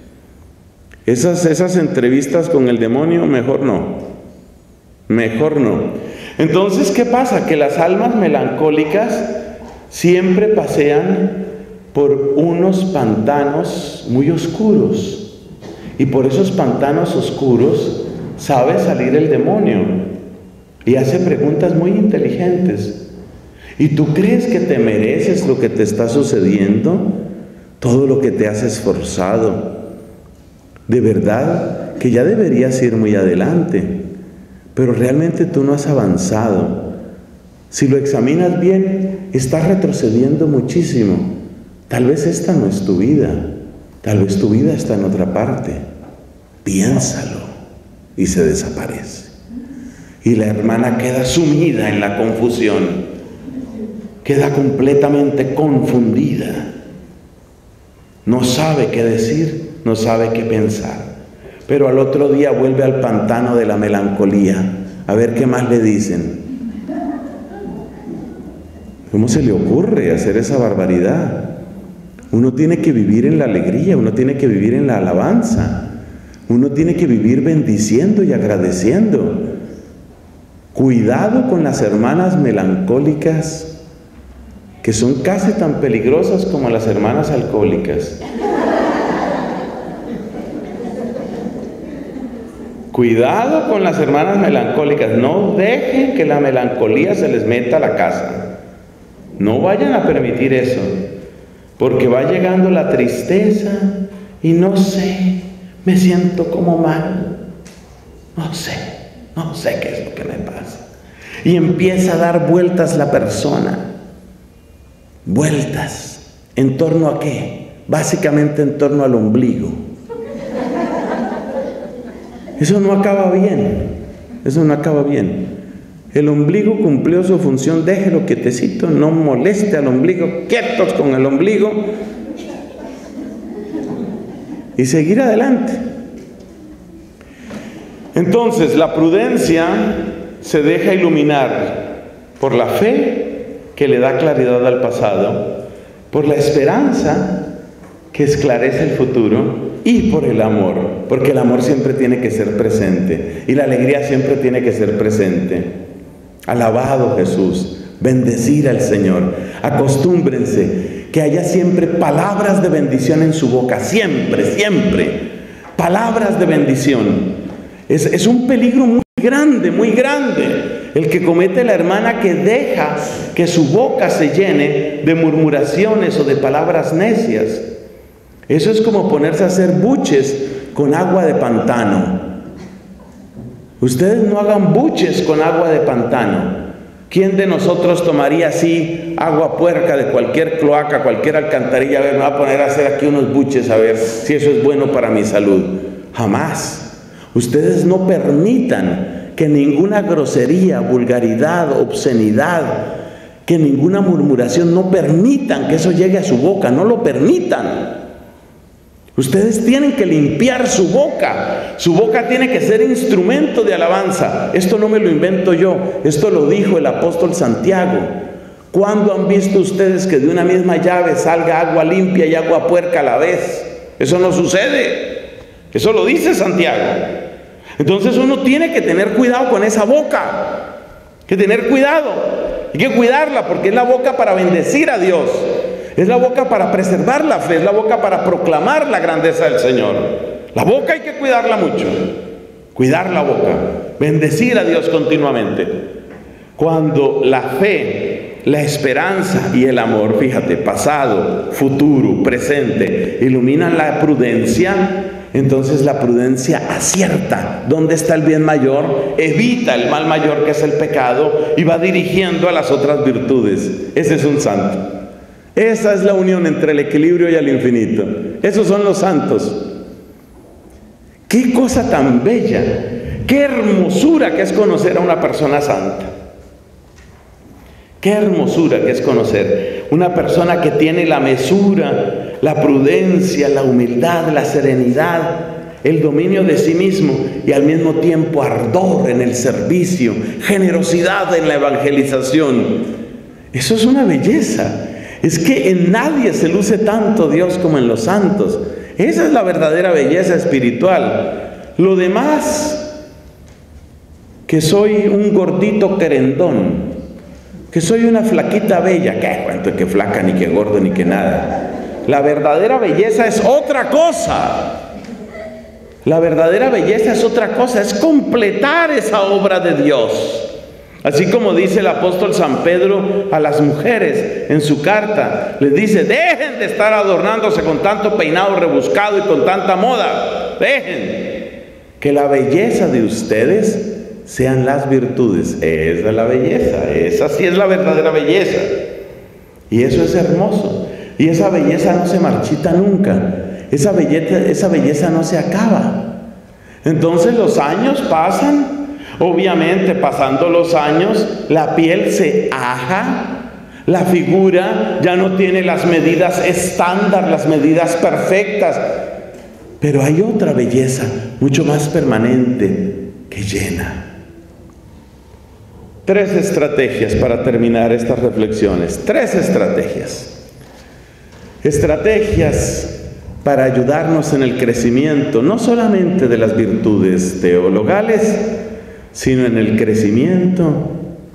Esas entrevistas con el demonio, mejor no, mejor no. Entonces, ¿qué pasa? Que las almas melancólicas siempre pasean por unos pantanos muy oscuros, y por esos pantanos oscuros sabe salir el demonio y hace preguntas muy inteligentes. ¿Y tú crees que te mereces lo que te está sucediendo? Todo lo que te has esforzado. De verdad que ya deberías ir muy adelante, pero realmente tú no has avanzado. Si lo examinas bien, estás retrocediendo muchísimo. Tal vez esta no es tu vida, tal vez tu vida está en otra parte. Piénsalo. Y se desaparece. Y la hermana queda sumida en la confusión, queda completamente confundida, no sabe qué decir, no sabe qué pensar. Pero al otro día vuelve al pantano de la melancolía, a ver qué más le dicen. ¿Cómo se le ocurre hacer esa barbaridad? Uno tiene que vivir en la alegría, uno tiene que vivir en la alabanza, uno tiene que vivir bendiciendo y agradeciendo. Cuidado con las hermanas melancólicas, que son casi tan peligrosas como las hermanas alcohólicas. Cuidado con las hermanas melancólicas, no dejen que la melancolía se les meta a la casa. No vayan a permitir eso, porque va llegando la tristeza y no sé, me siento como mal, no sé qué es lo que me pasa. Y empieza a dar vueltas la persona. ¿Vueltas? ¿En torno a qué? Básicamente en torno al ombligo. Eso no acaba bien, eso no acaba bien. El ombligo cumplió su función, déjelo quietecito, no moleste al ombligo, quietos con el ombligo y seguir adelante. Entonces, la prudencia se deja iluminar por la fe que le da claridad al pasado, por la esperanza que esclarece el futuro y por el amor, porque el amor siempre tiene que ser presente y la alegría siempre tiene que ser presente. Alabado Jesús, bendecir al Señor. Acostúmbrense que haya siempre palabras de bendición en su boca, siempre, siempre. Palabras de bendición. Es un peligro muy grande, el que comete la hermana que deja que su boca se llene de murmuraciones o de palabras necias. Eso es como ponerse a hacer buches con agua de pantano. Ustedes no hagan buches con agua de pantano. ¿Quién de nosotros tomaría así agua puerca de cualquier cloaca, cualquier alcantarilla? A ver, me voy a poner a hacer aquí unos buches a ver si eso es bueno para mi salud. Jamás. Ustedes no permitan que ninguna grosería, vulgaridad, obscenidad, que ninguna murmuración, no permitan que eso llegue a su boca, no lo permitan. Ustedes tienen que limpiar su boca tiene que ser instrumento de alabanza. Esto no me lo invento yo, esto lo dijo el apóstol Santiago. ¿Cuándo han visto ustedes que de una misma llave salga agua limpia y agua puerca a la vez? Eso no sucede, eso lo dice Santiago. Entonces uno tiene que tener cuidado con esa boca, que tener cuidado, hay que cuidarla porque es la boca para bendecir a Dios. Es la boca para preservar la fe, es la boca para proclamar la grandeza del Señor. La boca hay que cuidarla mucho, cuidar la boca, bendecir a Dios continuamente. Cuando la fe, la esperanza y el amor, fíjate, pasado, futuro, presente, iluminan la prudencia, Entonces la prudencia acierta dónde está el bien mayor, evita el mal mayor que es el pecado y va dirigiendo a las otras virtudes. Ese es un santo. Esa es la unión entre el equilibrio y el infinito. Esos son los santos. ¡Qué cosa tan bella! ¡Qué hermosura que es conocer a una persona santa! ¡Qué hermosura que es conocer una persona que tiene la mesura, la prudencia, la humildad, la serenidad, el dominio de sí mismo y al mismo tiempo ardor en el servicio, generosidad en la evangelización! Eso es una belleza. Es que en nadie se luce tanto Dios como en los santos. Esa es la verdadera belleza espiritual. Lo demás, que soy un gordito querendón, que soy una flaquita bella, ¿qué cuento que flaca, ni que gordo, ni que nada? La verdadera belleza es otra cosa. La verdadera belleza es otra cosa, es completar esa obra de Dios. Así como dice el apóstol San Pedro a las mujeres en su carta, les dice: dejen de estar adornándose con tanto peinado rebuscado y con tanta moda. Dejen que la belleza de ustedes sean las virtudes. Esa es la belleza, esa sí es la verdadera belleza. Y eso es hermoso. Y esa belleza no se marchita nunca. Esa belleza no se acaba. Entonces los años pasan. Obviamente, pasando los años, la piel se aja, la figura ya no tiene las medidas estándar, las medidas perfectas, pero hay otra belleza mucho más permanente que llena. 3 estrategias para terminar estas reflexiones. 3 estrategias. Estrategias para ayudarnos en el crecimiento, no solamente de las virtudes teologales, sino en el crecimiento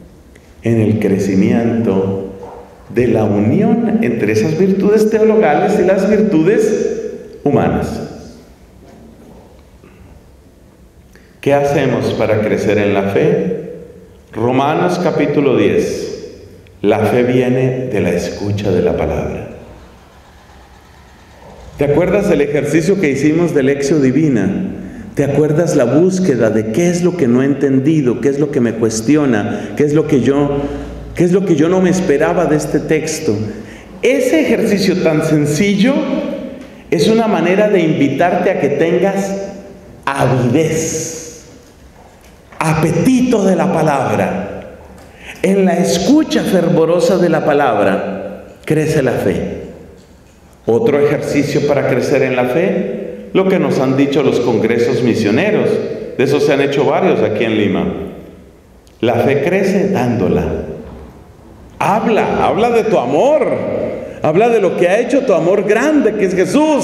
de la unión entre esas virtudes teologales y las virtudes humanas. ¿Qué hacemos para crecer en la fe? Romanos capítulo 10. La fe viene de la escucha de la palabra. ¿Te acuerdas del ejercicio que hicimos de Lectio Divina? ¿Te acuerdas la búsqueda de qué es lo que no he entendido, qué es lo que me cuestiona, qué es lo que yo no me esperaba de este texto? Ese ejercicio tan sencillo es una manera de invitarte a que tengas avidez, apetito de la palabra. En la escucha fervorosa de la palabra crece la fe. Otro ejercicio para crecer en la fe, lo que nos han dicho los congresos misioneros. De esos se han hecho varios aquí en Lima. La fe crece dándola. Habla de tu amor. Habla de lo que ha hecho tu amor grande, que es Jesús.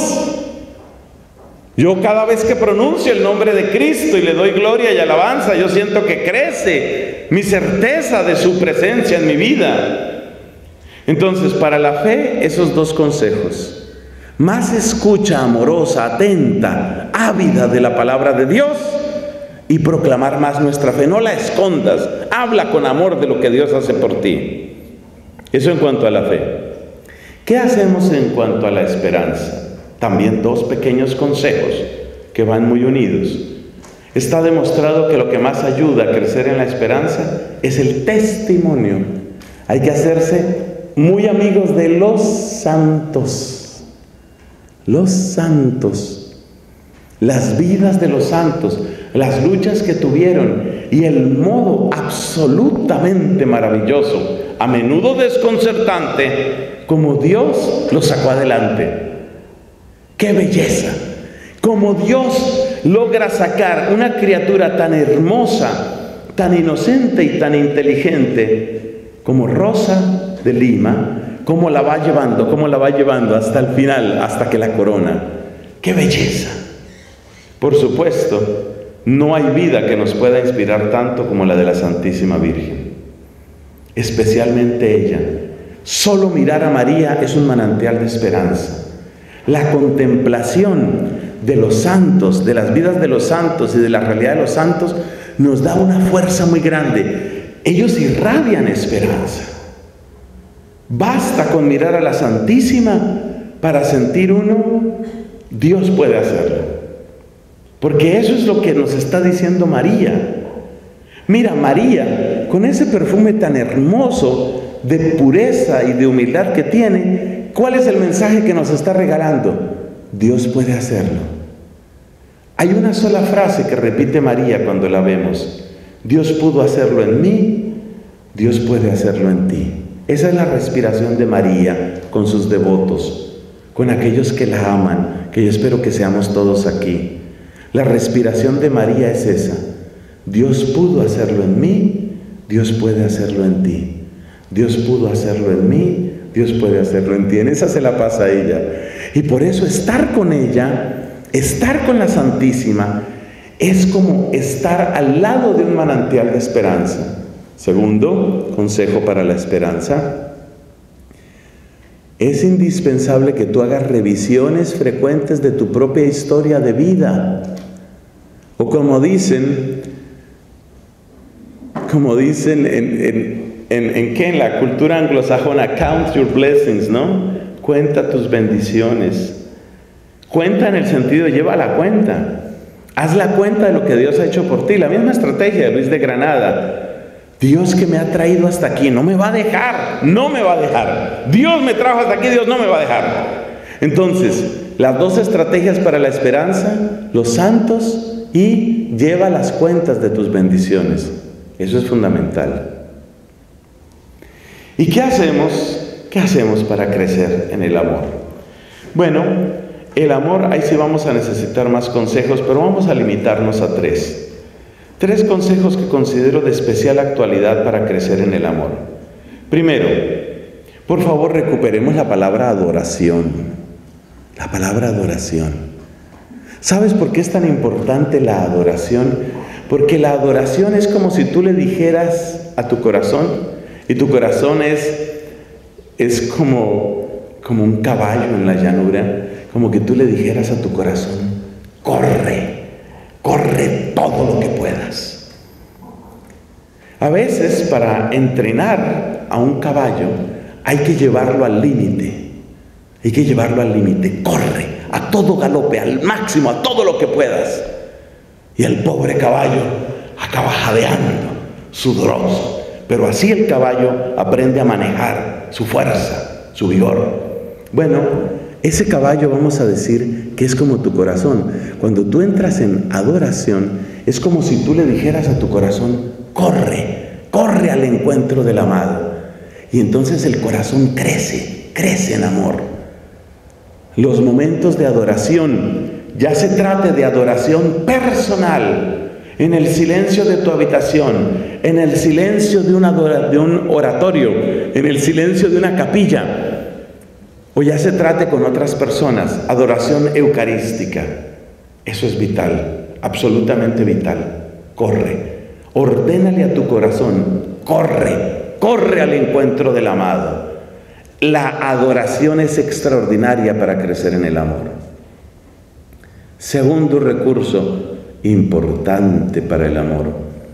Yo cada vez que pronuncio el nombre de Cristo y le doy gloria y alabanza, yo siento que crece mi certeza de su presencia en mi vida. Entonces, para la fe, esos 2 consejos. Más escucha amorosa, atenta, ávida de la palabra de Dios y proclamar más nuestra fe. No la escondas, habla con amor de lo que Dios hace por ti. Eso en cuanto a la fe. ¿Qué hacemos en cuanto a la esperanza? También 2 pequeños consejos que van muy unidos. Está demostrado que lo que más ayuda a crecer en la esperanza es el testimonio. Hay que hacerse muy amigos de los santos. Los santos, las vidas de los santos, las luchas que tuvieron y el modo absolutamente maravilloso, a menudo desconcertante, como Dios los sacó adelante. ¡Qué belleza! Como Dios logra sacar una criatura tan hermosa, tan inocente y tan inteligente como Rosa de Lima, cómo la va llevando hasta el final, hasta que la corona. ¡Qué belleza! Por supuesto, no hay vida que nos pueda inspirar tanto como la de la Santísima Virgen. Especialmente ella. Solo mirar a María es un manantial de esperanza. La contemplación de los santos, de las vidas de los santos y de la realidad de los santos, nos da una fuerza muy grande. Ellos irradian esperanza. Basta con mirar a la Santísima para sentir uno, Dios puede hacerlo. Porque eso es lo que nos está diciendo María. Mira, María, con ese perfume tan hermoso de pureza y de humildad que tiene, ¿cuál es el mensaje que nos está regalando? Dios puede hacerlo. Hay una sola frase que repite María cuando la vemos: Dios pudo hacerlo en mí, Dios puede hacerlo en ti. Esa es la respiración de María con sus devotos, con aquellos que la aman, que yo espero que seamos todos aquí. La respiración de María es esa: Dios pudo hacerlo en mí, Dios puede hacerlo en ti. Dios pudo hacerlo en mí, Dios puede hacerlo en ti. En esa se la pasa a ella. Y por eso estar con ella, estar con la Santísima, es como estar al lado de un manantial de esperanza. Segundo consejo para la esperanza: es indispensable que tú hagas revisiones frecuentes de tu propia historia de vida. O como dicen en la cultura anglosajona, count your blessings, ¿no? Cuenta tus bendiciones. Cuenta en el sentido de lleva la cuenta. Haz la cuenta de lo que Dios ha hecho por ti. La misma estrategia de Luis de Granada. Dios que me ha traído hasta aquí, no me va a dejar, no me va a dejar. Dios me trajo hasta aquí, Dios no me va a dejar. Entonces, las dos estrategias para la esperanza: los santos y lleva las cuentas de tus bendiciones. Eso es fundamental. ¿Y qué hacemos? ¿Qué hacemos para crecer en el amor? Bueno, el amor, ahí sí vamos a necesitar más consejos, pero vamos a limitarnos a tres. Tres consejos que considero de especial actualidad para crecer en el amor. Primero, por favor, recuperemos la palabra adoración. La palabra adoración. ¿Sabes por qué es tan importante la adoración? Porque la adoración es como si tú le dijeras a tu corazón, y tu corazón es como un caballo en la llanura, como que tú le dijeras a tu corazón: corre, corre todo lo que puedas. A veces para entrenar a un caballo hay que llevarlo al límite. Hay que llevarlo al límite. Corre a todo galope, al máximo, a todo lo que puedas. Y el pobre caballo acaba jadeando, sudoroso. Pero así el caballo aprende a manejar su fuerza, su vigor. Bueno, ese caballo vamos a decir que es como tu corazón. Cuando tú entras en adoración, es como si tú le dijeras a tu corazón: corre, corre al encuentro del amado. Y entonces el corazón crece, crece en amor. Los momentos de adoración, ya se trate de adoración personal, en el silencio de tu habitación, en el silencio de un oratorio, en el silencio de una capilla, o ya se trate con otras personas, adoración eucarística. Eso es vital, absolutamente vital. Corre, ordénale a tu corazón: corre, corre al encuentro del amado. La adoración es extraordinaria para crecer en el amor. Segundo recurso importante para el amor: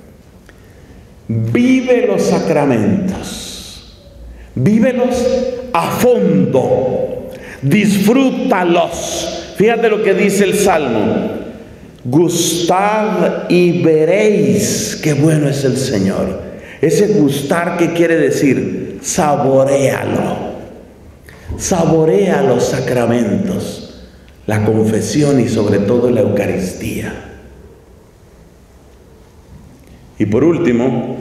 vive los sacramentos, vívelos a fondo, disfrútalos. Fíjate lo que dice el Salmo: gustad y veréis qué bueno es el Señor. Ese gustar, ¿qué quiere decir? Saboréalo. Saborea los sacramentos, la confesión y sobre todo la Eucaristía. Y por último,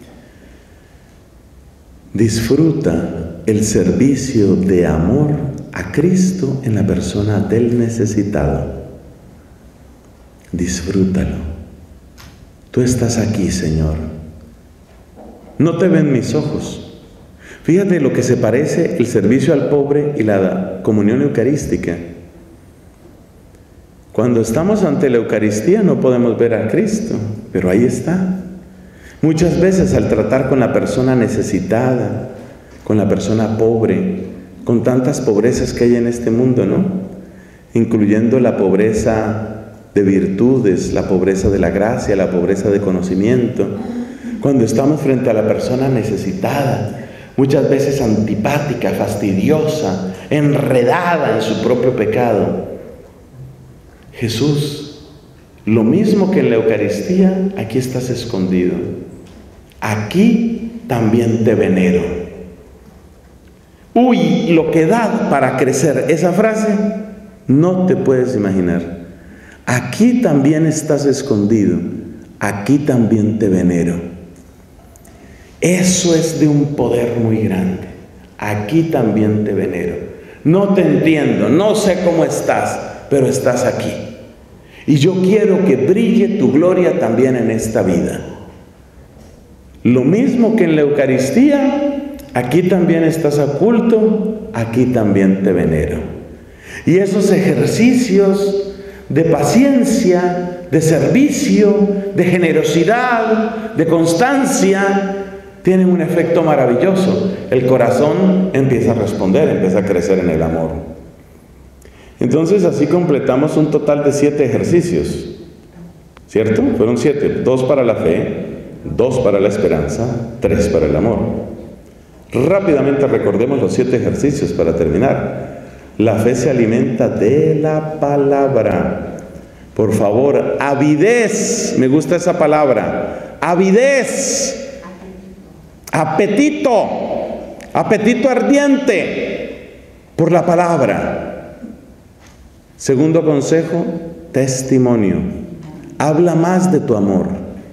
disfruta el servicio de amor a Cristo en la persona del necesitado. Disfrútalo. Tú estás aquí, Señor. No te ven mis ojos. Fíjate lo que se parece el servicio al pobre y la comunión eucarística. Cuando estamos ante la Eucaristía no podemos ver a Cristo, pero ahí está. Muchas veces al tratar con la persona necesitada, con la persona pobre, con tantas pobrezas que hay en este mundo, ¿no? Incluyendo la pobreza de virtudes, la pobreza de la gracia, la pobreza de conocimiento. Cuando estamos frente a la persona necesitada, muchas veces antipática, fastidiosa, enredada en su propio pecado, Jesús Lo mismo que en la Eucaristía, aquí estás escondido. Aquí también te venero. Uy, lo que da para crecer esa frase, no te puedes imaginar. Aquí también estás escondido. Aquí también te venero. Eso es de un poder muy grande. Aquí también te venero. No te entiendo, no sé cómo estás, pero estás aquí. Y yo quiero que brille tu gloria también en esta vida. Lo mismo que en la Eucaristía, aquí también estás oculto, aquí también te venero. Y esos ejercicios de paciencia, de servicio, de generosidad, de constancia, tienen un efecto maravilloso. El corazón empieza a responder, empieza a crecer en el amor. Entonces así completamos un total de 7 ejercicios, ¿cierto? Fueron 7, 2 para la fe, 2 para la esperanza, 3 para el amor. Rápidamente recordemos los 7 ejercicios para terminar. La fe se alimenta de la palabra. Por favor, avidez, me gusta esa palabra, avidez, apetito, apetito ardiente por la palabra. Segundo consejo, testimonio. Habla más de tu amor.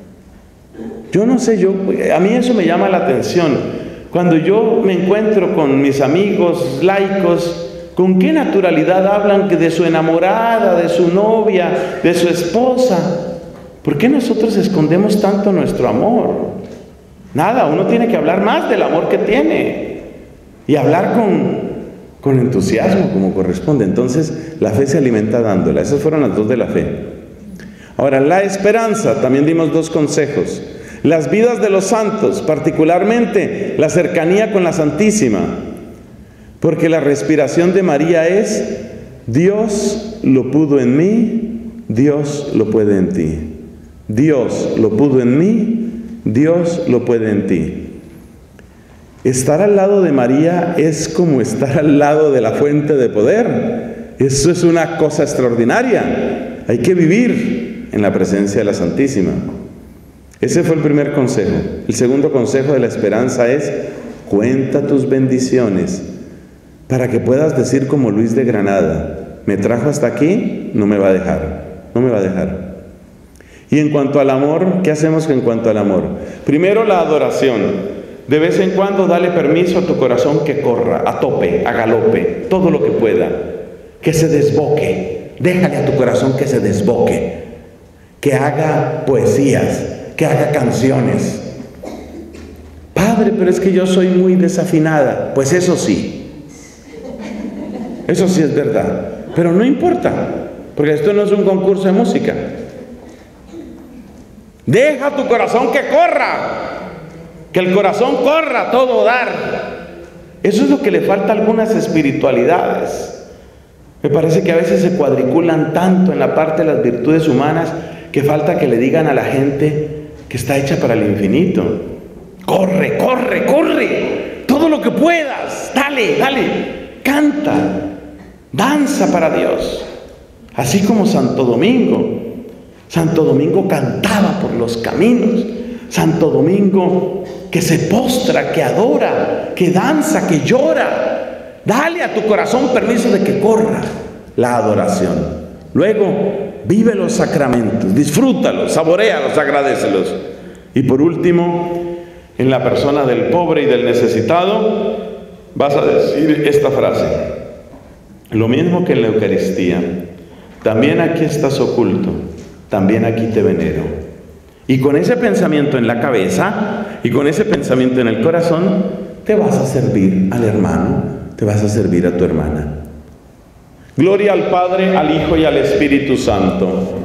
Yo no sé, a mí eso me llama la atención. Cuando yo me encuentro con mis amigos laicos, ¿con qué naturalidad hablan que de su enamorada, de su novia, de su esposa? ¿Por qué nosotros escondemos tanto nuestro amor? Nada, uno tiene que hablar más del amor que tiene y hablar con entusiasmo como corresponde. Entonces la fe se alimenta dándola. Esas fueron las 2 de la fe. Ahora, la esperanza, también dimos 2 consejos. Las vidas de los santos, particularmente la cercanía con la Santísima, porque la respiración de María es: Dios lo pudo en mí, Dios lo puede en ti. Dios lo pudo en mí, Dios lo puede en ti. Estar al lado de María es como estar al lado de la fuente de poder. Eso es una cosa extraordinaria. Hay que vivir en la presencia de la Santísima. Ese fue el primer consejo. El segundo consejo de la esperanza es: cuenta tus bendiciones para que puedas decir como Luis de Granada: me trajo hasta aquí, no me va a dejar, no me va a dejar. Y en cuanto al amor, ¿qué hacemos en cuanto al amor? Primero, la adoración. De vez en cuando dale permiso a tu corazón que corra, a tope, a galope, todo lo que pueda, que se desboque. Déjale a tu corazón que se desboque, que haga poesías, que haga canciones. Padre, pero es que yo soy muy desafinada. Pues eso sí es verdad, pero no importa, porque esto no es un concurso de música. Deja tu corazón que corra, que el corazón corra a todo dar. Eso es lo que le falta a algunas espiritualidades. Me parece que a veces se cuadriculan tanto en la parte de las virtudes humanas que falta que le digan a la gente que está hecha para el infinito: corre, corre, corre, todo lo que puedas, dale, dale, canta, danza para Dios. Así como Santo Domingo. Santo Domingo cantaba por los caminos. Santo Domingo que se postra, que adora, que danza, que llora. Dale a tu corazón permiso de que corra la adoración. Luego, vive los sacramentos, disfrútalos, saboréalos, agradécelos. Y por último, en la persona del pobre y del necesitado, vas a decir esta frase: lo mismo que en la Eucaristía, también aquí estás oculto, también aquí te venero. Y con ese pensamiento en la cabeza y con ese pensamiento en el corazón, te vas a servir al hermano, te vas a servir a tu hermana. Gloria al Padre, al Hijo y al Espíritu Santo.